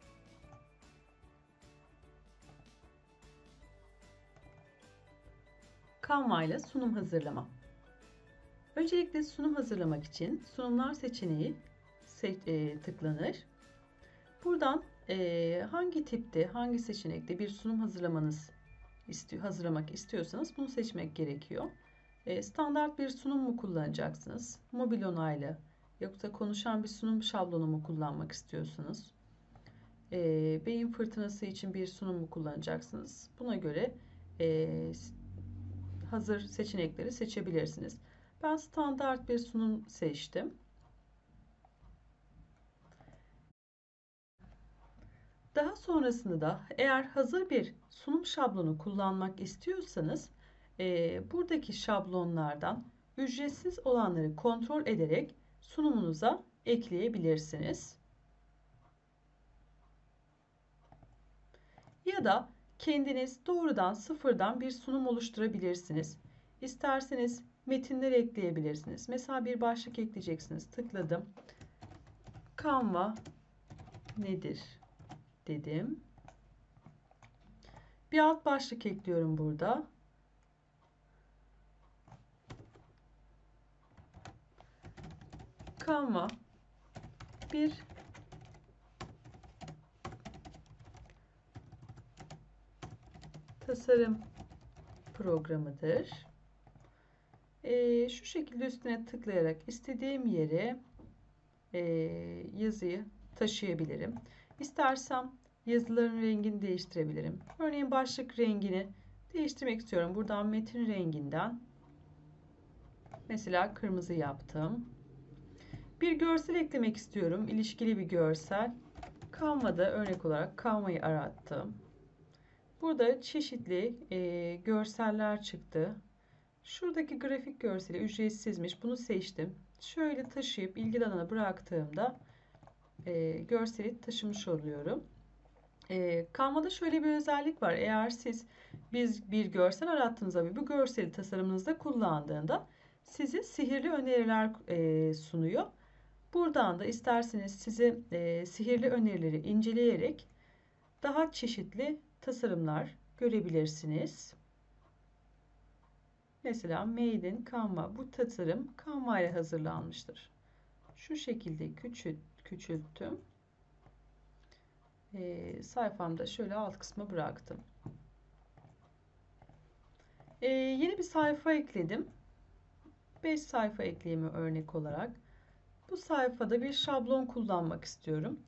Canva ile sunum hazırlama. Öncelikle sunum hazırlamak için sunumlar seçeneği e, tıklanır. Buradan e, hangi tipte, hangi seçenekte bir sunum hazırlamanız istiyor, hazırlamak istiyorsanız bunu seçmek gerekiyor. E, standart bir sunum mu kullanacaksınız? Mobil onaylı yoksa konuşan bir sunum şablonu mu kullanmak istiyorsunuz? e, beyin fırtınası için bir sunum mu kullanacaksınız? Buna göre e, hazır seçenekleri seçebilirsiniz. Ben standart bir sunum seçtim. Daha sonrasında da eğer hazır bir sunum şablonu kullanmak istiyorsanız e, buradaki şablonlardan ücretsiz olanları kontrol ederek sunumunuza ekleyebilirsiniz. Ya da kendiniz doğrudan sıfırdan bir sunum oluşturabilirsiniz. İsterseniz metinler ekleyebilirsiniz. Mesela bir başlık ekleyeceksiniz. Tıkladım. Canva nedir dedim. Bir alt başlık ekliyorum burada. Canva bir tasarım programıdır. Ee, şu şekilde üstüne tıklayarak istediğim yere e, yazıyı taşıyabilirim. İstersem yazıların rengini değiştirebilirim. Örneğin başlık rengini değiştirmek istiyorum. Buradan metin renginden mesela kırmızı yaptım. Bir görsel eklemek istiyorum. İlişkili bir görsel. Canva'da örnek olarak Canva'yı arattım. Burada çeşitli e, görseller çıktı. Şuradaki grafik görseli ücretsizmiş. Bunu seçtim. Şöyle taşıyıp ilgili alana bıraktığımda e, görseli taşımış oluyorum. E, Canva'da şöyle bir özellik var. Eğer siz biz bir görsel arattığınızda ve bu görseli tasarımınızda kullandığında size sihirli öneriler e, sunuyor. Buradan da isterseniz size e, sihirli önerileri inceleyerek daha çeşitli tasarımlar görebilirsiniz. Mesela Made in Canva. Bu tasarım Canva ile hazırlanmıştır. Şu şekilde küçült, küçülttüm. Ee, sayfamda şöyle alt kısma bıraktım. Ee, yeni bir sayfa ekledim. beş sayfa ekleyimi örnek olarak. Bu sayfada bir şablon kullanmak istiyorum.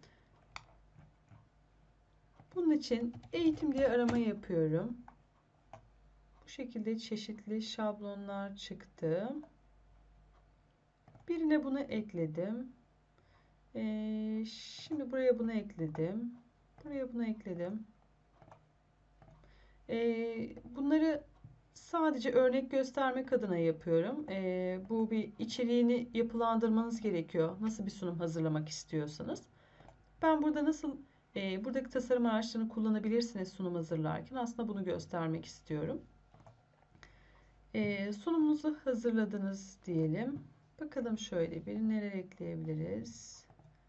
Bunun için eğitim diye arama yapıyorum. Bu şekilde çeşitli şablonlar çıktı. Birine bunu ekledim. Ee, şimdi buraya bunu ekledim. Buraya bunu ekledim. Ee, bunları sadece örnek göstermek adına yapıyorum. Ee, bu bir içeriğini yapılandırmanız gerekiyor. Nasıl bir sunum hazırlamak istiyorsanız. Ben burada nasıl e, buradaki tasarım araçlarını kullanabilirsiniz sunum hazırlarken. Aslında bunu göstermek istiyorum. Ee, sunumunuzu hazırladınız diyelim. Bakalım şöyle bir neler ekleyebiliriz.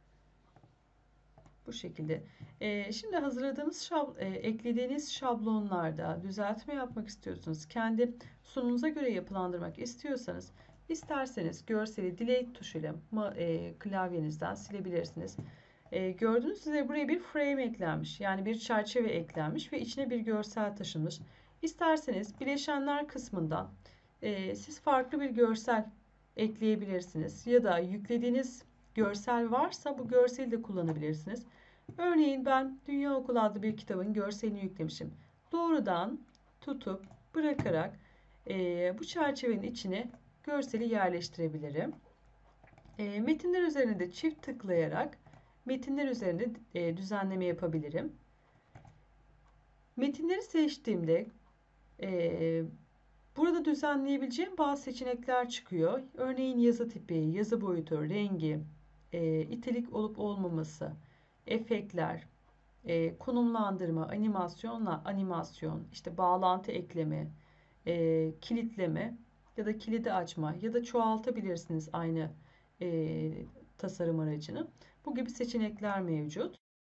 Bu şekilde. Ee, şimdi hazırladığınız şab e, eklediğiniz şablonlarda düzeltme yapmak istiyorsunuz. Kendi sunumunuza göre yapılandırmak istiyorsanız isterseniz görseli delete tuşuyla e, klavyenizden silebilirsiniz. E, gördüğünüz üzere buraya bir frame eklenmiş. Yani bir çerçeve eklenmiş ve içine bir görsel taşınmış. İsterseniz bileşenler kısmından e, siz farklı bir görsel ekleyebilirsiniz. Ya da yüklediğiniz görsel varsa bu görseli de kullanabilirsiniz. Örneğin ben Dünya Okulu adlı bir kitabın görselini yüklemişim. Doğrudan tutup bırakarak e, bu çerçevenin içine görseli yerleştirebilirim. E, metinler üzerine de çift tıklayarak metinler üzerinde e, düzenleme yapabilirim. Metinleri seçtiğimde e, burada düzenleyebileceğim bazı seçenekler çıkıyor. Örneğin yazı tipi, yazı boyutu, rengi, e, itelik olup olmaması, efektler, e, konumlandırma, animasyonla animasyon, işte bağlantı ekleme, e, kilitleme ya da kilidi açma ya da çoğaltabilirsiniz aynı e, tasarım aracını. Bu gibi seçenekler mevcut.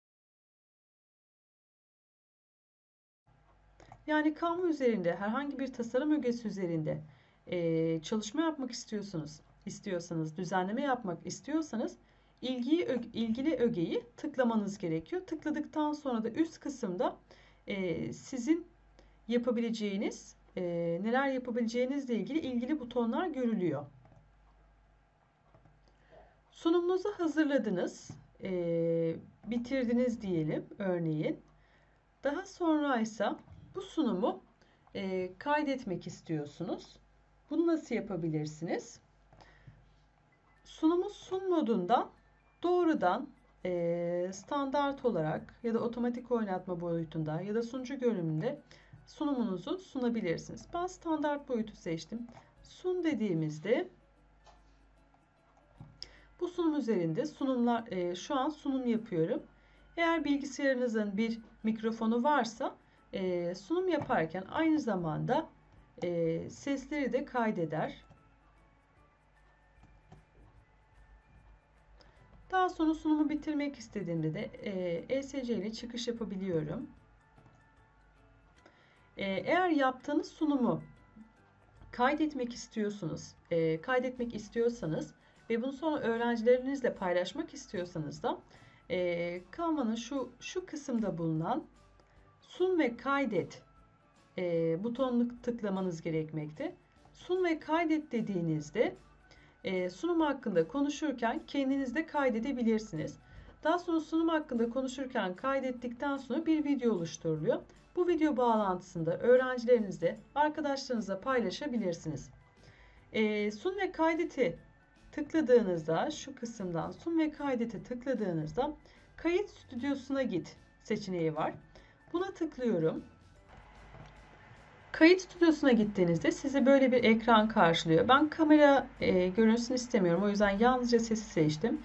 Yani Canva üzerinde herhangi bir tasarım ögesi üzerinde e, çalışma yapmak istiyorsunuz, istiyorsanız, düzenleme yapmak istiyorsanız ilgiyi, ilgili ögeyi tıklamanız gerekiyor. Tıkladıktan sonra da üst kısımda e, sizin yapabileceğiniz, e, neler yapabileceğinizle ilgili ilgili butonlar görülüyor. Sunumunuzu hazırladınız. E, bitirdiniz diyelim örneğin. Daha sonra ise bu sunumu e, kaydetmek istiyorsunuz. Bunu nasıl yapabilirsiniz? Sunumu sun modundan doğrudan e, standart olarak ya da otomatik oynatma boyutunda ya da sunucu görünümünde sunumunuzu sunabilirsiniz. Ben standart boyutu seçtim. Sun dediğimizde bu sunum üzerinde sunumlar e, şu an sunum yapıyorum. Eğer bilgisayarınızın bir mikrofonu varsa e, sunum yaparken aynı zamanda e, sesleri de kaydeder. Daha sonra sunumu bitirmek istediğimde de e, E S C ile çıkış yapabiliyorum. E, eğer yaptığınız sunumu kaydetmek istiyorsunuz, e, kaydetmek istiyorsanız ve bunu sonra öğrencilerinizle paylaşmak istiyorsanız da e, Canva'nın şu şu kısımda bulunan sun ve kaydet e, butonunu tıklamanız gerekmekte. Sun ve kaydet dediğinizde e, sunum hakkında konuşurken kendiniz de kaydedebilirsiniz. Daha sonra sunum hakkında konuşurken kaydettikten sonra bir video oluşturuluyor. Bu video bağlantısında öğrencilerinizle, arkadaşlarınızla paylaşabilirsiniz. E, sun ve kaydeti tıkladığınızda şu kısımdan sun ve kaydeti tıkladığınızda kayıt stüdyosuna git seçeneği var. Buna tıklıyorum. Kayıt stüdyosuna gittiğinizde sizi böyle bir ekran karşılıyor. Ben kamera e, görünsün istemiyorum. O yüzden yalnızca sesi seçtim.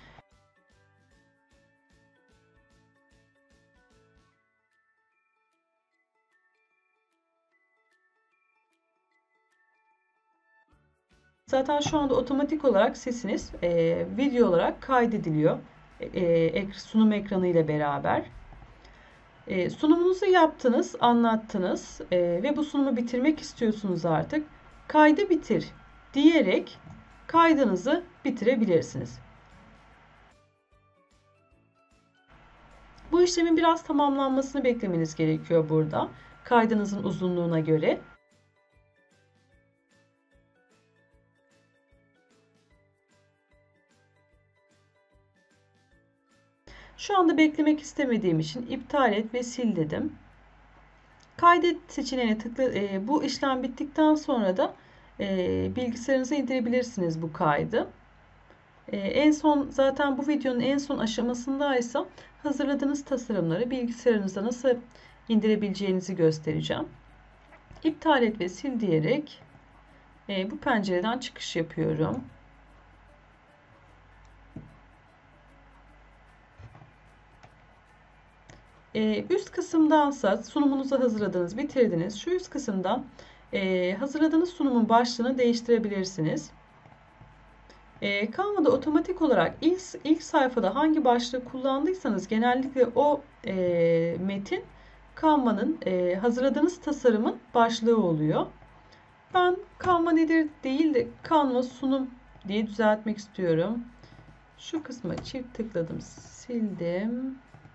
Zaten şu anda otomatik olarak sesiniz e, video olarak kaydediliyor. E, sunum ekranı ile beraber. E, sunumunuzu yaptınız, anlattınız e, ve bu sunumu bitirmek istiyorsunuz artık. Kaydı bitir diyerek kaydınızı bitirebilirsiniz. Bu işlemin biraz tamamlanmasını beklemeniz gerekiyor burada. Kaydınızın uzunluğuna göre. Şu anda beklemek istemediğim için iptal et ve sil dedim. Kaydet seçeneğine tıkla. E, bu işlem bittikten sonra da e, bilgisayarınıza indirebilirsiniz bu kaydı. E, en son zaten bu videonun en son aşamasındaysa hazırladığınız tasarımları bilgisayarınıza nasıl indirebileceğinizi göstereceğim. İptal et ve sil diyerek e, bu pencereden çıkış yapıyorum. Ee, üst kısımdansa sunumunuzu hazırladınız, bitirdiniz. Şu üst kısımdan e, hazırladığınız sunumun başlığını değiştirebilirsiniz. E, Canva'da otomatik olarak ilk, ilk sayfada hangi başlığı kullandıysanız genellikle o e, metin Canva'nın e, hazırladığınız tasarımın başlığı oluyor. Ben Canva nedir değil de Canva sunum diye düzeltmek istiyorum. Şu kısma çift tıkladım, sildim.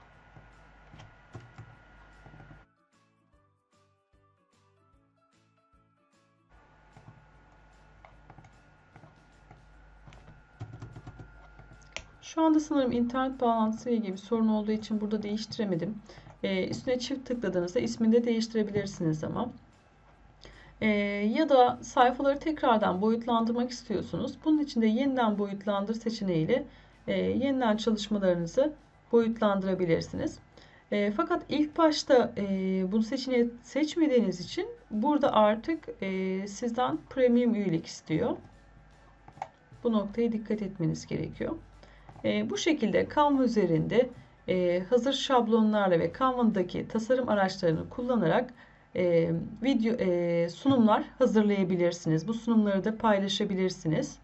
Şu anda sanırım internet bağlantısı ile ilgili bir sorun olduğu için burada değiştiremedim. Ee, üstüne çift tıkladığınızda ismini de değiştirebilirsiniz ama. Ee, ya da sayfaları tekrardan boyutlandırmak istiyorsunuz. Bunun için de yeniden boyutlandır seçeneğiyle e, yeniden çalışmalarınızı boyutlandırabilirsiniz. E, fakat ilk başta e, bu seçeneği seçmediğiniz için burada artık e, sizden premium üyelik istiyor. Bu noktaya dikkat etmeniz gerekiyor. E, bu şekilde Canva üzerinde e, hazır şablonlarla ve Canva'daki tasarım araçlarını kullanarak e, video e, sunumlar hazırlayabilirsiniz. Bu sunumları da paylaşabilirsiniz.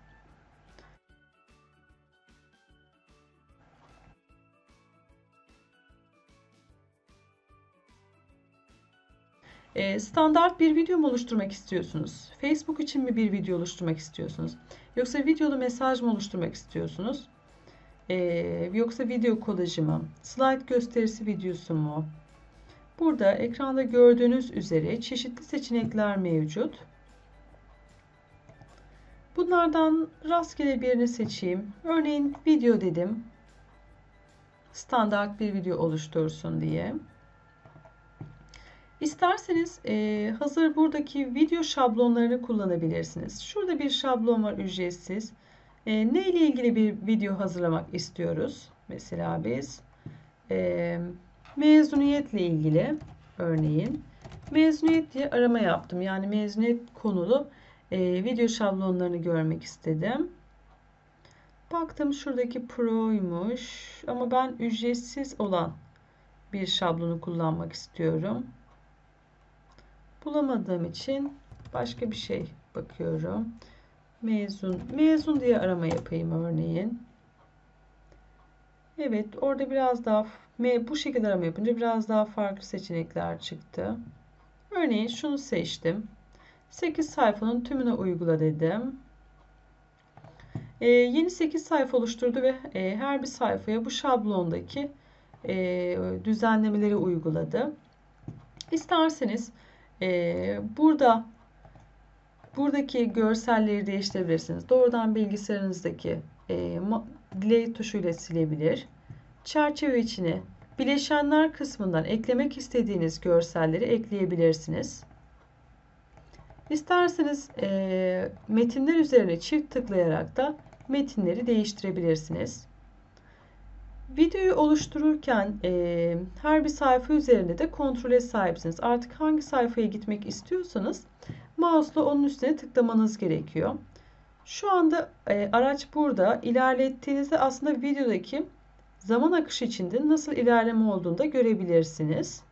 E, standart bir video mu oluşturmak istiyorsunuz? Facebook için mi bir video oluşturmak istiyorsunuz? Yoksa videolu mesaj mı oluşturmak istiyorsunuz? Ee, yoksa video kolajı mı? Slide gösterisi videosu mu? Burada ekranda gördüğünüz üzere çeşitli seçenekler mevcut. Bunlardan rastgele birini seçeyim. Örneğin video dedim. standart bir video oluştursun diye. İsterseniz e, hazır buradaki video şablonlarını kullanabilirsiniz. Şurada bir şablon var, ücretsiz. E, ne ile ilgili bir video hazırlamak istiyoruz? Mesela biz e, mezuniyetle ilgili, örneğin mezuniyet diye arama yaptım. Yani mezuniyet konulu e, video şablonlarını görmek istedim. Baktım şuradaki pro'ymuş ama ben ücretsiz olan bir şablonu kullanmak istiyorum. Bulamadığım için başka bir şey bakıyorum. Mezun, mezun diye arama yapayım örneğin. Evet, orada biraz daha bu şekilde arama yapınca biraz daha farklı seçenekler çıktı. Örneğin şunu seçtim. sekiz sayfanın tümüne uygula dedim. Ee, yeni sekiz sayfa oluşturdu ve e, her bir sayfaya bu şablondaki e, düzenlemeleri uyguladı. İsterseniz e, burada buradaki görselleri değiştirebilirsiniz. Doğrudan bilgisayarınızdaki e, delete tuşuyla silebilir. Çerçeve içine bileşenler kısmından eklemek istediğiniz görselleri ekleyebilirsiniz. İsterseniz e, metinler üzerine çift tıklayarak da metinleri değiştirebilirsiniz. Videoyu oluştururken e, her bir sayfa üzerinde de kontrole sahipsiniz. Artık hangi sayfaya gitmek istiyorsanız mouse'la onun üstüne tıklamanız gerekiyor. Şu anda e, araç burada. İlerlettiğinizde aslında videodaki zaman akışı içinde nasıl ilerleme olduğunu da görebilirsiniz.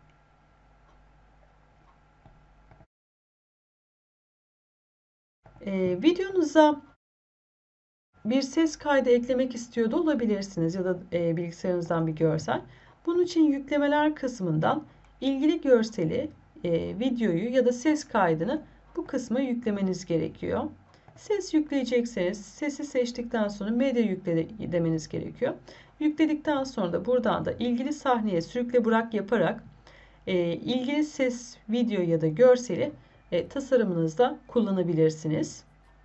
E, videonuza bir ses kaydı eklemek istiyor da olabilirsiniz ya da e, bilgisayarınızdan bir görsel. Bunun için yüklemeler kısmından ilgili görseli, e, videoyu ya da ses kaydını bu kısma yüklemeniz gerekiyor. Ses yükleyecekseniz sesi seçtikten sonra medya yükle demeniz gerekiyor. Yükledikten sonra da buradan da ilgili sahneye sürükle bırak yaparak e, ilgili ses, video ya da görseli e, tasarımınızda kullanabilirsiniz.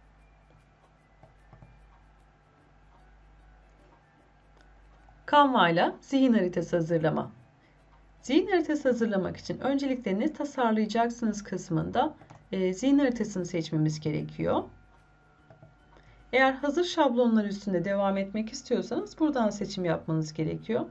Canva ile zihin haritası hazırlama. Zihin haritası hazırlamak için öncelikle ne tasarlayacaksınız kısmında e, zihin haritasını seçmemiz gerekiyor. Eğer hazır şablonlar üstünde devam etmek istiyorsanız buradan seçim yapmanız gerekiyor.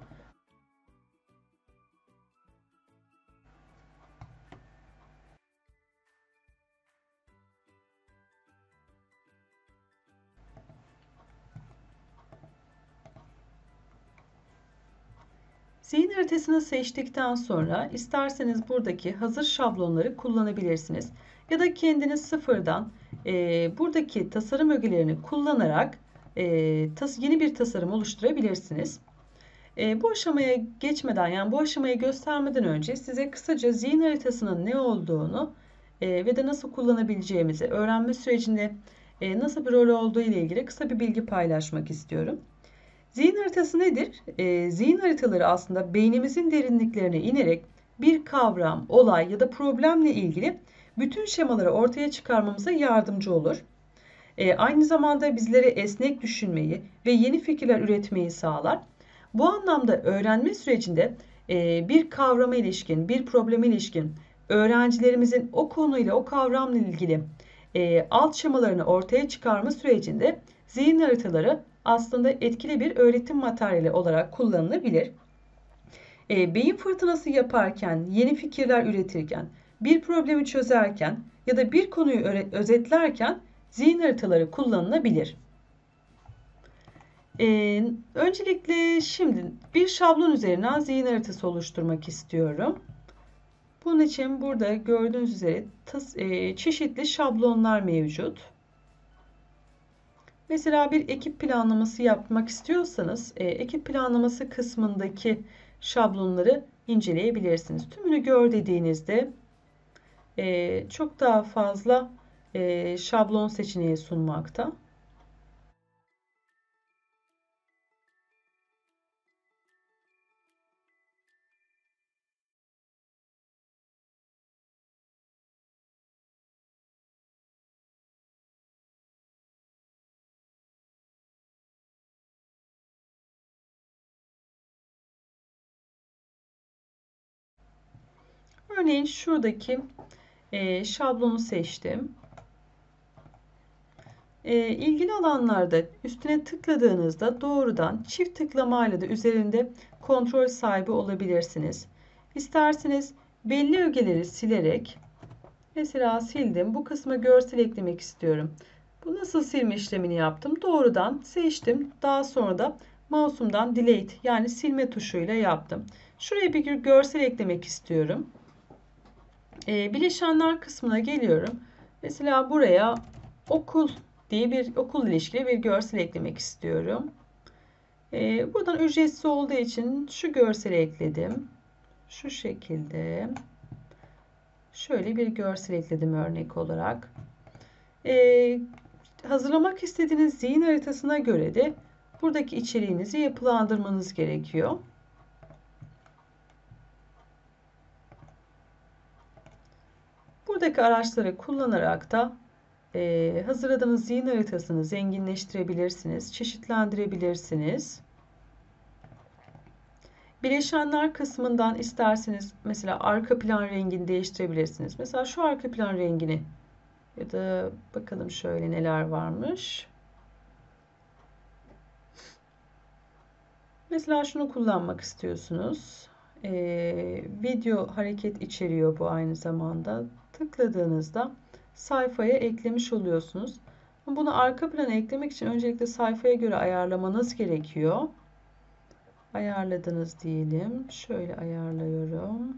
Zihin haritasını seçtikten sonra isterseniz buradaki hazır şablonları kullanabilirsiniz. Ya da kendiniz sıfırdan e, buradaki tasarım ögelerini kullanarak e, tas yeni bir tasarım oluşturabilirsiniz. E, bu aşamaya geçmeden, yani bu aşamayı göstermeden önce size kısaca zihin haritasının ne olduğunu e, ve de nasıl kullanabileceğimizi, öğrenme sürecinde e, nasıl bir rol olduğu ile ilgili kısa bir bilgi paylaşmak istiyorum. Zihin haritası nedir? E, zihin haritaları aslında beynimizin derinliklerine inerek bir kavram, olay ya da problemle ilgili bütün şemaları ortaya çıkarmamıza yardımcı olur. E, aynı zamanda bizlere esnek düşünmeyi ve yeni fikirler üretmeyi sağlar. Bu anlamda öğrenme sürecinde e, bir kavrama ilişkin, bir probleme ilişkin öğrencilerimizin o konuyla, o kavramla ilgili e, alt şemalarını ortaya çıkarma sürecinde zihin haritaları aslında etkili bir öğretim materyali olarak kullanılabilir. E, beyin fırtınası yaparken, yeni fikirler üretirken, bir problemi çözerken ya da bir konuyu özetlerken zihin haritaları kullanılabilir. Ee, öncelikle şimdi bir şablon üzerinden zihin haritası oluşturmak istiyorum. Bunun için burada gördüğünüz üzere tas, e, çeşitli şablonlar mevcut. Mesela bir ekip planlaması yapmak istiyorsanız e, ekip planlaması kısmındaki şablonları inceleyebilirsiniz. Tümünü gör dediğinizde e, çok daha fazla e, şablon seçeneği sunmakta. Örneğin şuradaki e, şablonu seçtim. E, ilgili alanlarda üstüne tıkladığınızda doğrudan çift tıklamayla da üzerinde kontrol sahibi olabilirsiniz. İsterseniz belli ögeleri silerek, mesela sildim, bu kısma görsel eklemek istiyorum. Bu nasıl silme işlemini yaptım? Doğrudan seçtim. Daha sonra da mouse'umdan delete yani silme tuşuyla yaptım. Şuraya bir görsel eklemek istiyorum. E, bileşenler kısmına geliyorum. Mesela buraya okul diye bir okul ilişkili bir görsel eklemek istiyorum. E, buradan ücretsiz olduğu için şu görseli ekledim. Şu şekilde. Şöyle bir görsel ekledim örnek olarak. E, hazırlamak istediğiniz zihin haritasına göre de buradaki içeriğinizi yapılandırmanız gerekiyor. Buradaki araçları kullanarak da e, hazırladığınız zihin haritasını zenginleştirebilirsiniz, çeşitlendirebilirsiniz. Bileşenler kısmından isterseniz mesela arka plan rengini değiştirebilirsiniz. Mesela şu arka plan rengini ya da bakalım şöyle neler varmış. Mesela şunu kullanmak istiyorsunuz. Ee, video hareket içeriyor bu aynı zamanda. Tıkladığınızda sayfaya eklemiş oluyorsunuz. Bunu arka plana eklemek için öncelikle sayfaya göre ayarlamanız gerekiyor. Ayarladınız diyelim. Şöyle ayarlıyorum.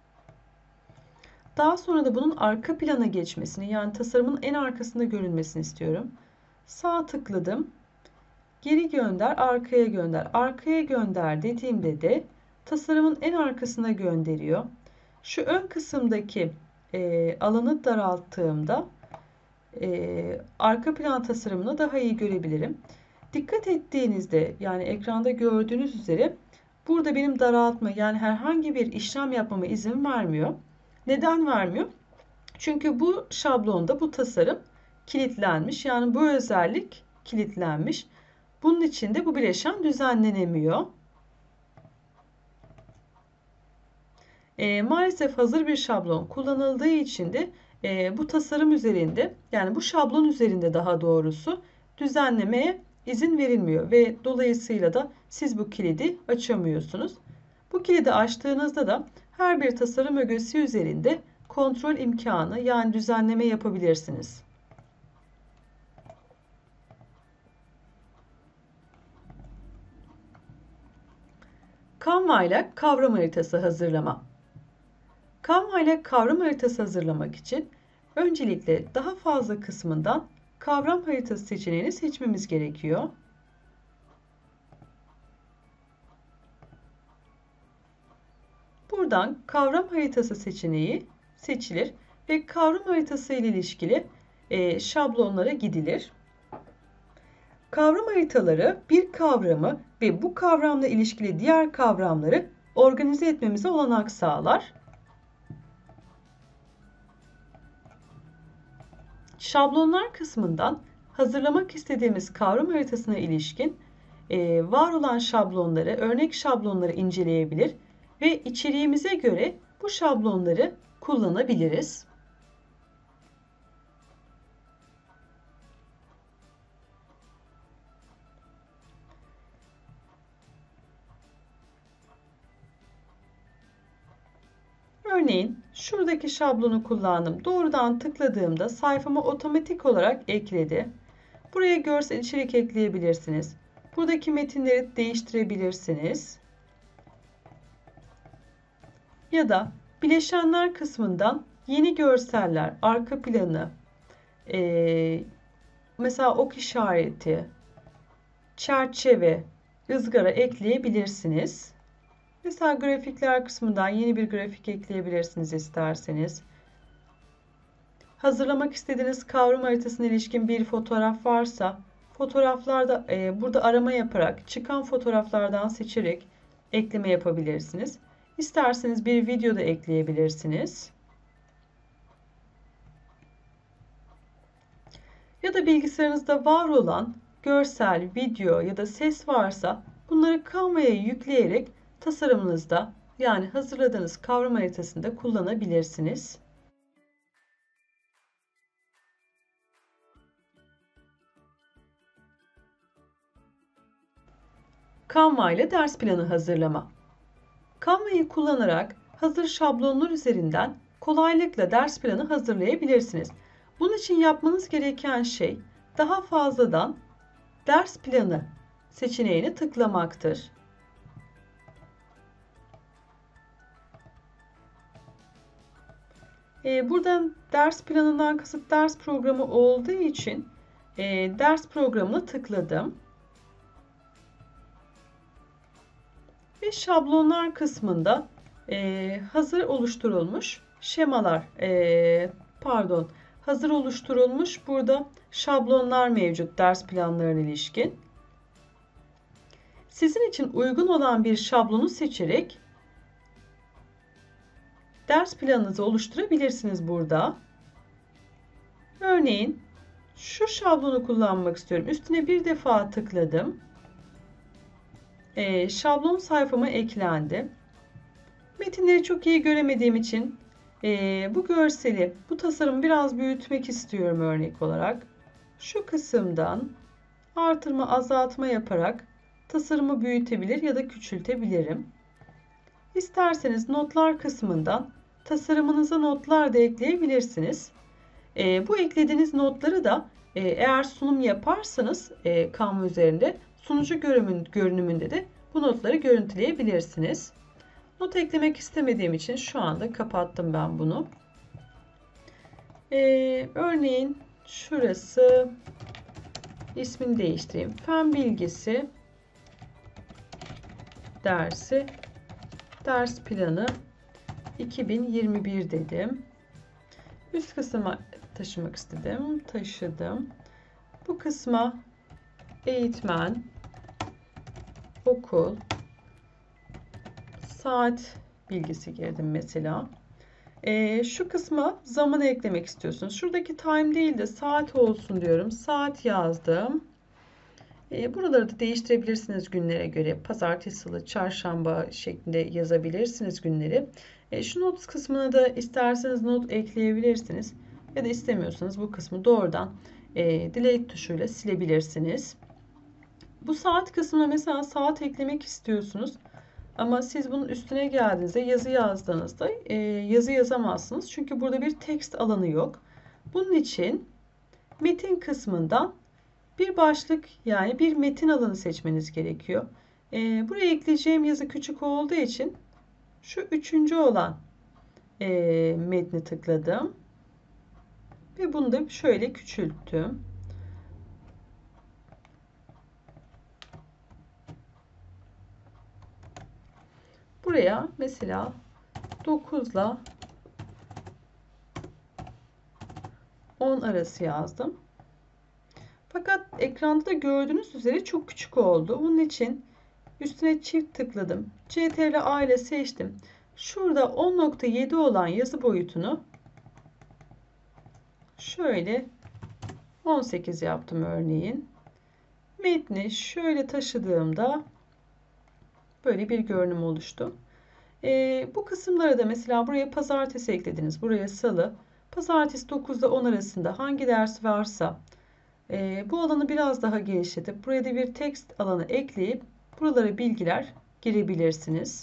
Daha sonra da bunun arka plana geçmesini, yani tasarımın en arkasında görünmesini istiyorum. Sağ tıkladım. Geri gönder, arkaya gönder. Arkaya gönder dediğimde de tasarımın en arkasına gönderiyor. Şu ön kısımdaki e, alanı daralttığımda e, arka plan tasarımını daha iyi görebilirim. Dikkat ettiğinizde, yani ekranda gördüğünüz üzere burada benim daraltma, yani herhangi bir işlem yapmama izin vermiyor. Neden vermiyor? Çünkü bu şablonda bu tasarım kilitlenmiş. Yani bu özellik kilitlenmiş. Bunun için de bu bileşen düzenlenemiyor. E, maalesef hazır bir şablon kullanıldığı için de e, bu tasarım üzerinde, yani bu şablon üzerinde daha doğrusu düzenlemeye izin verilmiyor ve dolayısıyla da siz bu kilidi açamıyorsunuz. Bu kilidi açtığınızda da her bir tasarım ögesi üzerinde kontrol imkanı, yani düzenleme yapabilirsiniz. Canva ile kavram haritası hazırlama. Canva ile kavram haritası hazırlamak için öncelikle daha fazla kısmından kavram haritası seçeneğini seçmemiz gerekiyor. Buradan kavram haritası seçeneği seçilir ve kavram haritası ile ilişkili e, şablonlara gidilir. Kavram haritaları bir kavramı ve bu kavramla ilişkili diğer kavramları organize etmemize olanak sağlar. Şablonlar kısmından hazırlamak istediğimiz kavram haritasına ilişkin e, var olan şablonları, örnek şablonları inceleyebilir ve içeriğimize göre bu şablonları kullanabiliriz. Örneğin şuradaki şablonu kullandım. Doğrudan tıkladığımda sayfama otomatik olarak ekledi. Buraya görsel içerik ekleyebilirsiniz. Buradaki metinleri değiştirebilirsiniz. Ya da bileşenler kısmından yeni görseller, arka planı, ee, mesela ok işareti, çerçeve, ızgara ekleyebilirsiniz. Mesela grafikler kısmından yeni bir grafik ekleyebilirsiniz isterseniz. Hazırlamak istediğiniz kavram haritasına ilişkin bir fotoğraf varsa, fotoğraflarda e, burada arama yaparak çıkan fotoğraflardan seçerek ekleme yapabilirsiniz. İsterseniz bir video da ekleyebilirsiniz. Ya da bilgisayarınızda var olan görsel, video ya da ses varsa bunları Canva'ya yükleyerek tasarımınızda yani hazırladığınız kavram haritasında kullanabilirsiniz. Canva ile ders planı hazırlama. Canva'yı kullanarak hazır şablonlar üzerinden kolaylıkla ders planı hazırlayabilirsiniz. Bunun için yapmanız gereken şey daha fazladan ders planı seçeneğini tıklamaktır. Ee, buradan ders planından kasıt ders programı olduğu için e, ders programına tıkladım. Ve şablonlar kısmında e, hazır oluşturulmuş şemalar, e, pardon, hazır oluşturulmuş burada şablonlar mevcut ders planlarına ilişkin. Sizin için uygun olan bir şablonu seçerek ders planınızı oluşturabilirsiniz burada. Örneğin şu şablonu kullanmak istiyorum. Üstüne bir defa tıkladım. Ee, şablon sayfama eklendi. Metinleri çok iyi göremediğim için e, bu görseli, bu tasarımı biraz büyütmek istiyorum örnek olarak. Şu kısımdan artırma, azaltma yaparak tasarımı büyütebilir ya da küçültebilirim. İsterseniz notlar kısmından tasarımınıza notlar da ekleyebilirsiniz. E, bu eklediğiniz notları da e, eğer sunum yaparsanız e, Canva üzerinde sunucu görünüm, görünümünde de bu notları görüntüleyebilirsiniz. Not eklemek istemediğim için şu anda kapattım ben bunu. E, örneğin şurası, ismini değiştireyim. Fen bilgisi dersi ders planı iki bin yirmi bir dedim. Üst kısma taşımak istedim. Taşıdım. Bu kısma eğitmen, okul, saat bilgisi girdim mesela. Ee, şu kısma zaman eklemek istiyorsunuz. Şuradaki time değil de saat olsun diyorum. Saat yazdım. Ee, buraları da değiştirebilirsiniz günlere göre. Pazartesi, salı, çarşamba şeklinde yazabilirsiniz günleri. E, şu not kısmına da isterseniz not ekleyebilirsiniz. Ya da istemiyorsanız bu kısmı doğrudan e, delete tuşuyla silebilirsiniz. Bu saat kısmına mesela saat eklemek istiyorsunuz. Ama siz bunun üstüne geldiğinizde yazı yazdığınızda e, yazı yazamazsınız. Çünkü burada bir text alanı yok. Bunun için metin kısmından bir başlık yani bir metin alanı seçmeniz gerekiyor. E, buraya ekleyeceğim yazı küçük olduğu için şu üçüncü olan e, metni tıkladım. Ve bunu da şöyle küçülttüm. Buraya mesela dokuz ile on arası yazdım. Fakat ekranda da gördüğünüz üzere çok küçük oldu. Onun için üstüne çift tıkladım. C T R L A ile seçtim. Şurada on nokta yedi olan yazı boyutunu şöyle on sekiz yaptım örneğin. Metni şöyle taşıdığımda böyle bir görünüm oluştu. Ee, bu kısımlara da mesela buraya pazartesi eklediniz. Buraya salı. Pazartesi dokuz ile on arasında hangi ders varsa e, bu alanı biraz daha genişletip buraya da bir text alanı ekleyip buralara bilgiler girebilirsiniz.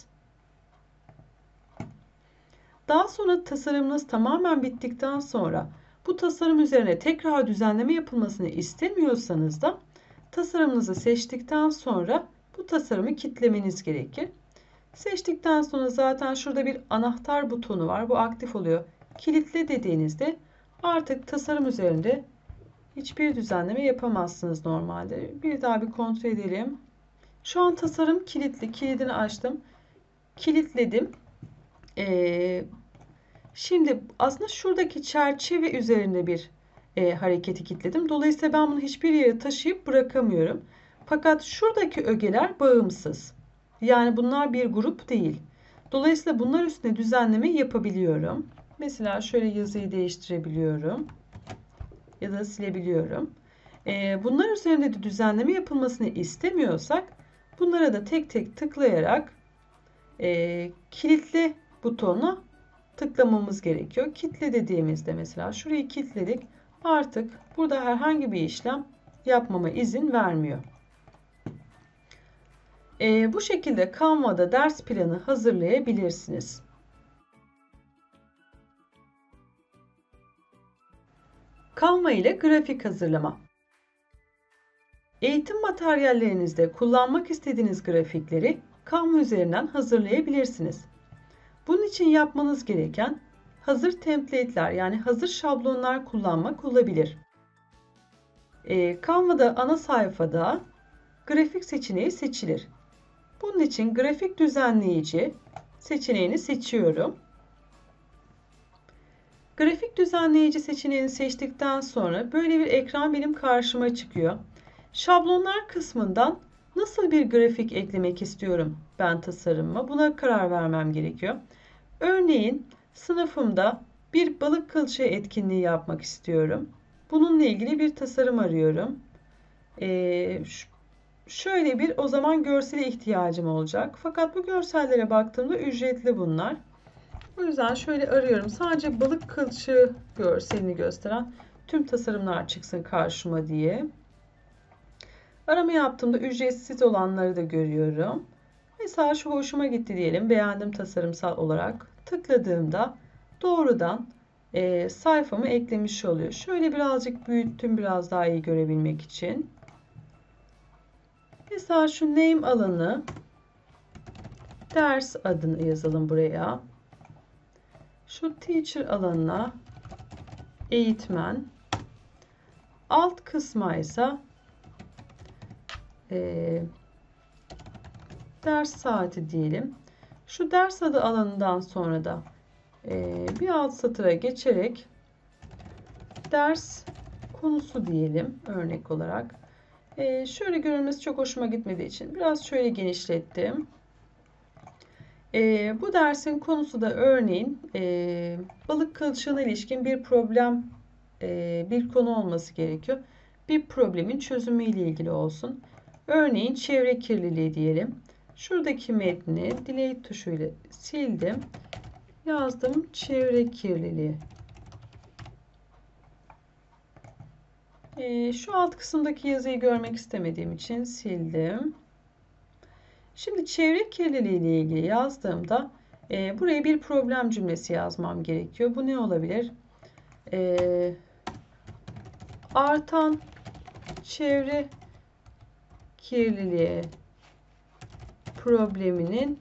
Daha sonra tasarımınız tamamen bittikten sonra bu tasarım üzerine tekrar düzenleme yapılmasını istemiyorsanız da tasarımınızı seçtikten sonra bu tasarımı kilitlemeniz gerekir. Seçtikten sonra zaten şurada bir anahtar butonu var. Bu aktif oluyor. Kilitle dediğinizde artık tasarım üzerinde hiçbir düzenleme yapamazsınız normalde. Bir daha bir kontrol edelim. Şu an tasarım kilitli. Kilidini açtım. Kilitledim. Ee, şimdi aslında şuradaki çerçeve üzerinde bir e, hareketi kilitledim. Dolayısıyla ben bunu hiçbir yere taşıyıp bırakamıyorum. Fakat şuradaki ögeler bağımsız. Yani bunlar bir grup değil. Dolayısıyla bunlar üstüne düzenleme yapabiliyorum. Mesela şöyle yazıyı değiştirebiliyorum. Ya da silebiliyorum. Ee, bunlar üzerinde de düzenleme yapılmasını istemiyorsak bunlara da tek tek tıklayarak e, kilitli butonuna tıklamamız gerekiyor. Kitle dediğimizde mesela şurayı kilitledik. Artık burada herhangi bir işlem yapmama izin vermiyor. E, bu şekilde Canva'da ders planı hazırlayabilirsiniz. Canva ile grafik hazırlama. Eğitim materyallerinizde kullanmak istediğiniz grafikleri Canva üzerinden hazırlayabilirsiniz. Bunun için yapmanız gereken hazır template'ler yani hazır şablonlar kullanmak olabilir. E, Canva'da ana sayfada grafik seçeneği seçilir. Bunun için grafik düzenleyici seçeneğini seçiyorum. Grafik düzenleyici seçeneğini seçtikten sonra böyle bir ekran benim karşıma çıkıyor. Şablonlar kısmından nasıl bir grafik eklemek istiyorum ben tasarımıma, buna karar vermem gerekiyor. Örneğin sınıfımda bir balık kılçığı etkinliği yapmak istiyorum. Bununla ilgili bir tasarım arıyorum. Ee, şöyle bir o zaman görsele ihtiyacım olacak. Fakat bu görsellere baktığımda ücretli bunlar. O yüzden şöyle arıyorum. Sadece balık kılçığı görselini gösteren tüm tasarımlar çıksın karşıma diye. Arama yaptığımda ücretsiz olanları da görüyorum. Mesela şu hoşuma gitti diyelim. Beğendim tasarımsal olarak. Tıkladığımda doğrudan e, sayfamı eklemiş oluyor. Şöyle birazcık büyüttüm biraz daha iyi görebilmek için. Mesela şu name alanı ders adını yazalım buraya. Şu teacher alanına eğitmen, alt kısma ise e, ders saati diyelim. Şu ders adı alanından sonra da e, bir alt satıra geçerek ders konusu diyelim örnek olarak. E, şöyle görünmesi çok hoşuma gitmediği için biraz şöyle genişlettim. E, bu dersin konusu da örneğin e, balık kılçığına ilişkin bir problem, e, bir konu olması gerekiyor. Bir problemin çözümü ile ilgili olsun. Örneğin çevre kirliliği diyelim. Şuradaki metni delete tuşuyla sildim. Yazdım çevre kirliliği. E, şu alt kısımdaki yazıyı görmek istemediğim için sildim. Şimdi çevre kirliliği ile ilgili yazdığımda e, buraya bir problem cümlesi yazmam gerekiyor. Bu ne olabilir? E, artan çevre kirliliği probleminin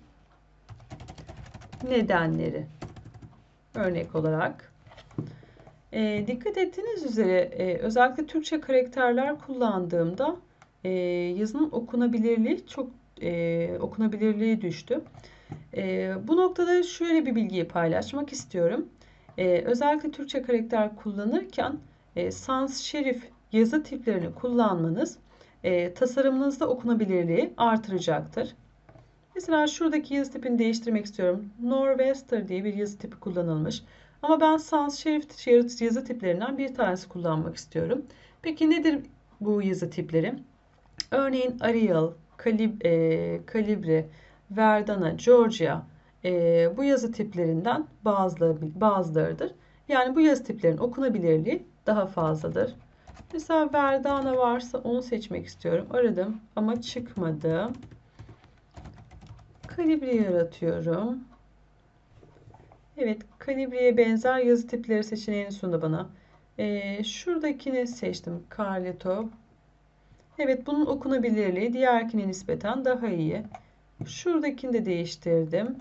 nedenleri. Örnek olarak. E, dikkat ettiğiniz üzere e, özellikle Türkçe karakterler kullandığımda e, yazının okunabilirliği çok e, okunabilirliği düştü. E, bu noktada şöyle bir bilgiyi paylaşmak istiyorum. E, özellikle Türkçe karakter kullanırken e, sans serif yazı tiplerini kullanmanız e, tasarımınızda okunabilirliği artıracaktır. Mesela şuradaki yazı tipini değiştirmek istiyorum. Norwester diye bir yazı tipi kullanılmış. Ama ben sans serif yazı tiplerinden bir tanesi kullanmak istiyorum. Peki nedir bu yazı tipleri? Örneğin Arial, Calib e, Calibri, Verdana, Georgia e, bu yazı tiplerinden bazıları, bazılarıdır. Yani bu yazı tiplerin okunabilirliği daha fazladır. Mesela Verdana varsa onu seçmek istiyorum. Aradım ama çıkmadı. Calibri yaratıyorum. Evet, Calibri'ye benzer yazı tipleri seçeneğini sundu bana. E, şuradakini seçtim. Carleto. Evet, bunun okunabilirliği diğerkine nispeten daha iyi. Şuradakini de değiştirdim.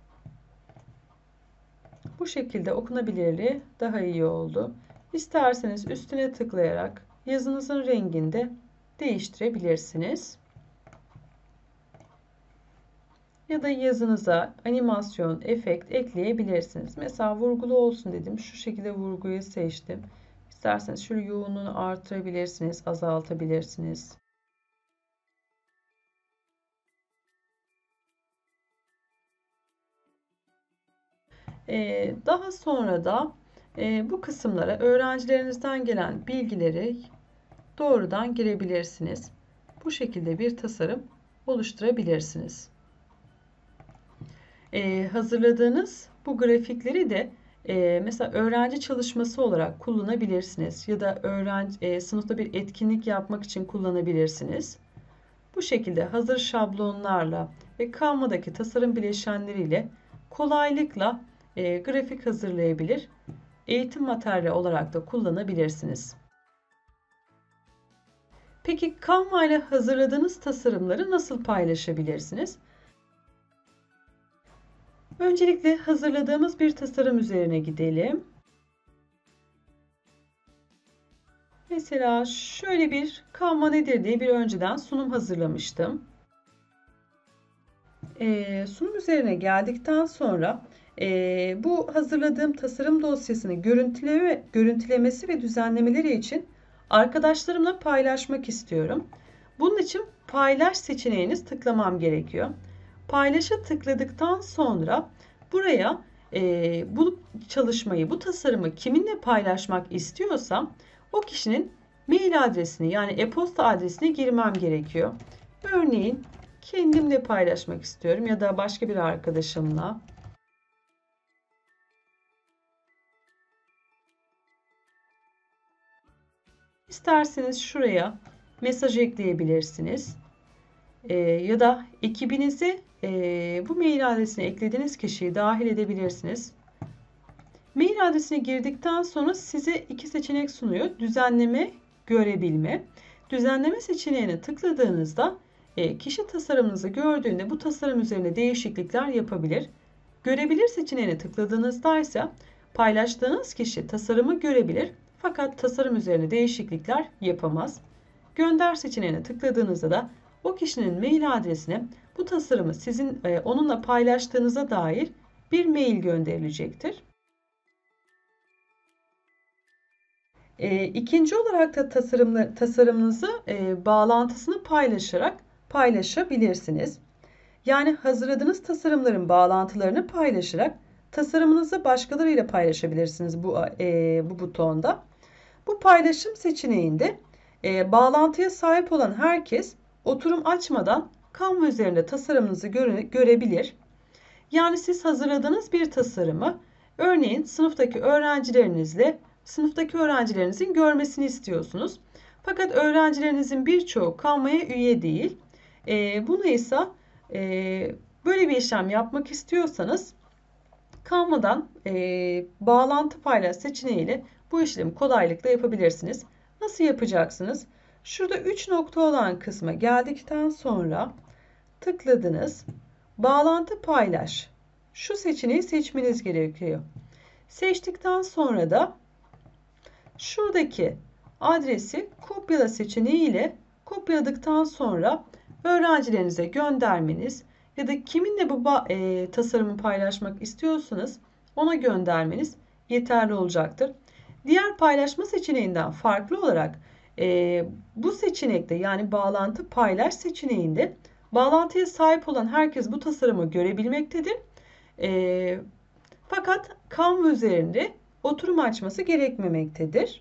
Bu şekilde okunabilirliği daha iyi oldu. İsterseniz üstüne tıklayarak yazınızın rengini de değiştirebilirsiniz. Ya da yazınıza animasyon, efekt ekleyebilirsiniz. Mesela vurgulu olsun dedim. Şu şekilde vurguyu seçtim. İsterseniz şu yoğunluğunu artırabilirsiniz, azaltabilirsiniz. Ee, daha sonra da e, bu kısımlara öğrencilerinizden gelen bilgileri doğrudan girebilirsiniz. Bu şekilde bir tasarım oluşturabilirsiniz. e, hazırladığınız bu grafikleri de e, mesela öğrenci çalışması olarak kullanabilirsiniz ya da öğrenci e, sınıfta bir etkinlik yapmak için kullanabilirsiniz. Bu şekilde hazır şablonlarla ve Canva'daki tasarım bileşenleriyle kolaylıkla e, grafik hazırlayabilir, eğitim materyali olarak da kullanabilirsiniz. Peki Canva ile hazırladığınız tasarımları nasıl paylaşabilirsiniz? Öncelikle hazırladığımız bir tasarım üzerine gidelim. Mesela şöyle bir Canva nedir diye bir önceden sunum hazırlamıştım. Ee, sunum üzerine geldikten sonra e, bu hazırladığım tasarım dosyasını görüntüleme, görüntülemesi ve düzenlemeleri için arkadaşlarımla paylaşmak istiyorum. Bunun için paylaş seçeneğiniz tıklamam gerekiyor. Paylaşa tıkladıktan sonra buraya e, bu çalışmayı, bu tasarımı kiminle paylaşmak istiyorsam o kişinin mail adresini yani e-posta adresini girmem gerekiyor. Örneğin kendimle paylaşmak istiyorum ya da başka bir arkadaşımla. İsterseniz şuraya mesaj ekleyebilirsiniz. Ee, ya da ekibinize e, bu mail adresine eklediğiniz kişiyi dahil edebilirsiniz. Mail adresine girdikten sonra size iki seçenek sunuyor. Düzenleme, görebilme. Düzenleme seçeneğine tıkladığınızda e, kişi tasarımınızı gördüğünde bu tasarım üzerine değişiklikler yapabilir. Görebilir seçeneğine tıkladığınızda ise paylaştığınız kişi tasarımı görebilir fakat tasarım üzerine değişiklikler yapamaz. Gönder seçeneğine tıkladığınızda da o kişinin mail adresine bu tasarımı sizin e, onunla paylaştığınıza dair bir mail gönderilecektir. E, ikinci olarak da tasarımlı, tasarımınızı e, bağlantısını paylaşarak paylaşabilirsiniz. Yani hazırladığınız tasarımların bağlantılarını paylaşarak tasarımınızı başkalarıyla paylaşabilirsiniz bu, e, bu butonda. Bu paylaşım seçeneğinde e, bağlantıya sahip olan herkes oturum açmadan Canva üzerinde tasarımınızı göre, görebilir. Yani siz hazırladığınız bir tasarımı örneğin sınıftaki öğrencilerinizle sınıftaki öğrencilerinizin görmesini istiyorsunuz. Fakat öğrencilerinizin birçoğu Canva'ya üye değil. E, bunu ise e, böyle bir işlem yapmak istiyorsanız Canva'dan e, bağlantı paylaş seçeneğiyle bu işlemi kolaylıkla yapabilirsiniz. Nasıl yapacaksınız? Şurada üç nokta olan kısma geldikten sonra tıkladınız. Bağlantı paylaş. Şu seçeneği seçmeniz gerekiyor. Seçtikten sonra da şuradaki adresi kopyala seçeneği ile kopyaladıktan sonra öğrencilerinize göndermeniz ya da kiminle bu e, tasarımı paylaşmak istiyorsanız ona göndermeniz yeterli olacaktır. Diğer paylaşma seçeneğinden farklı olarak e, bu seçenekte yani bağlantı paylaş seçeneğinde bağlantıya sahip olan herkes bu tasarımı görebilmektedir. E, fakat Canva üzerinde oturum açması gerekmemektedir.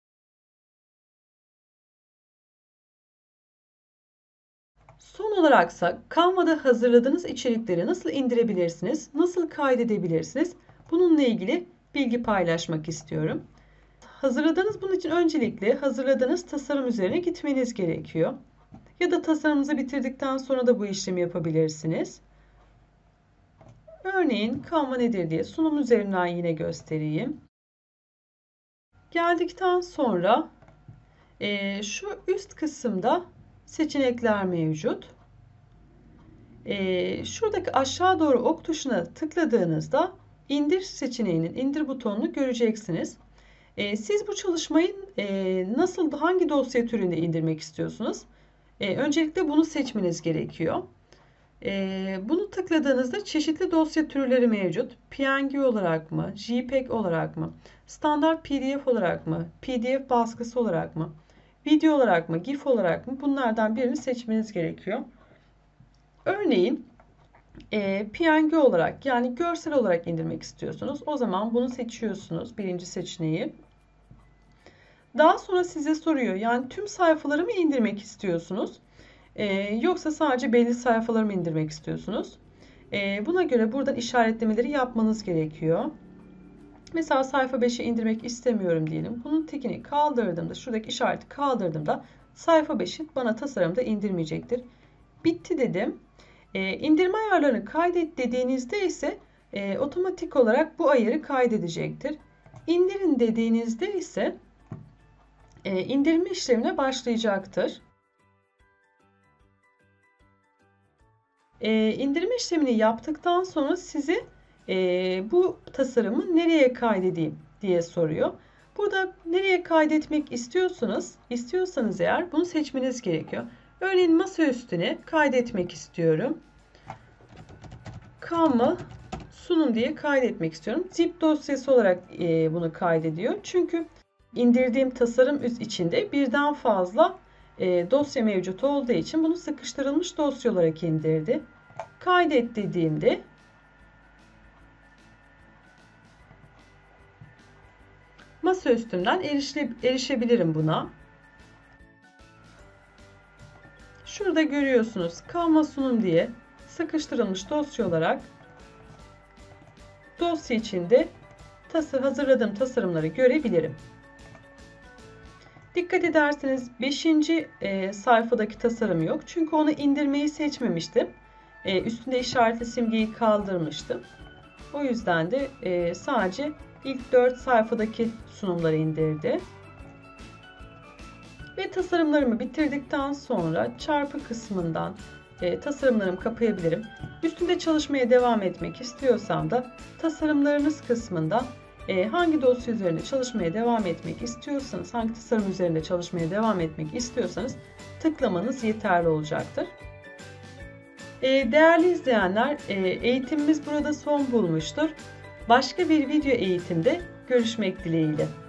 Son olaraksa Canva'da hazırladığınız içerikleri nasıl indirebilirsiniz, nasıl kaydedebilirsiniz? Bununla ilgili bilgi paylaşmak istiyorum. Hazırladığınız bunun için öncelikle hazırladığınız tasarım üzerine gitmeniz gerekiyor. Ya da tasarımınızı bitirdikten sonra da bu işlemi yapabilirsiniz. Örneğin Canva nedir diye sunum üzerinden yine göstereyim. Geldikten sonra e, şu üst kısımda seçenekler mevcut. E, şuradaki aşağı doğru ok tuşuna tıkladığınızda indir seçeneğinin indir butonunu göreceksiniz. E, siz bu çalışmayı e, nasıl hangi dosya türünde indirmek istiyorsunuz? E, öncelikle bunu seçmeniz gerekiyor. E, bunu tıkladığınızda çeşitli dosya türleri mevcut. P N G olarak mı? J P E G olarak mı? Standart P D F olarak mı? P D F baskısı olarak mı? Video olarak mı? GIF olarak mı? Bunlardan birini seçmeniz gerekiyor. Örneğin e, P N G olarak yani görsel olarak indirmek istiyorsunuz. O zaman bunu seçiyorsunuz. Birinci seçeneği. Daha sonra size soruyor. Yani tüm sayfaları mı indirmek istiyorsunuz? Ee, yoksa sadece belli sayfaları mı indirmek istiyorsunuz? E, buna göre buradan işaretlemeleri yapmanız gerekiyor. Mesela sayfa beşi indirmek istemiyorum diyelim. Bunun tikini kaldırdığımda, şuradaki işareti kaldırdığımda sayfa beşi bana tasarımda indirmeyecektir. Bitti dedim. E, indirme ayarlarını kaydet dediğinizde ise e, otomatik olarak bu ayarı kaydedecektir. İndirin dediğinizde ise e, indirme işlemine başlayacaktır. E, indirme işlemini yaptıktan sonra sizi e, bu tasarımı nereye kaydedeyim diye soruyor. Burada nereye kaydetmek istiyorsanız, istiyorsanız eğer bunu seçmeniz gerekiyor. Örneğin masa üstüne kaydetmek istiyorum. Canva sunum diye kaydetmek istiyorum. Zip dosyası olarak e, bunu kaydediyor. Çünkü indirdiğim tasarım içinde birden fazla e, dosya mevcut olduğu için bunu sıkıştırılmış dosya olarak indirdi. Kaydet dediğimde masa üstünden erişe, erişebilirim buna. Şurada görüyorsunuz Canva sunum diye sıkıştırılmış dosya olarak dosya içinde tasarım, hazırladığım tasarımları görebilirim. Dikkat ederseniz beşinci E, sayfadaki tasarım yok. Çünkü onu indirmeyi seçmemiştim. E, üstünde işaretli simgeyi kaldırmıştım. O yüzden de e, sadece ilk dört sayfadaki sunumları indirdi. Ve tasarımlarımı bitirdikten sonra çarpı kısmından e, tasarımlarımı kapayabilirim. Üstünde çalışmaya devam etmek istiyorsam da tasarımlarınız kısmından e, hangi dosya üzerinde çalışmaya devam etmek istiyorsanız, hangi tasarım üzerinde çalışmaya devam etmek istiyorsanız tıklamanız yeterli olacaktır. E, değerli izleyenler, e, eğitimimiz burada son bulmuştur. Başka bir video eğitimde görüşmek dileğiyle.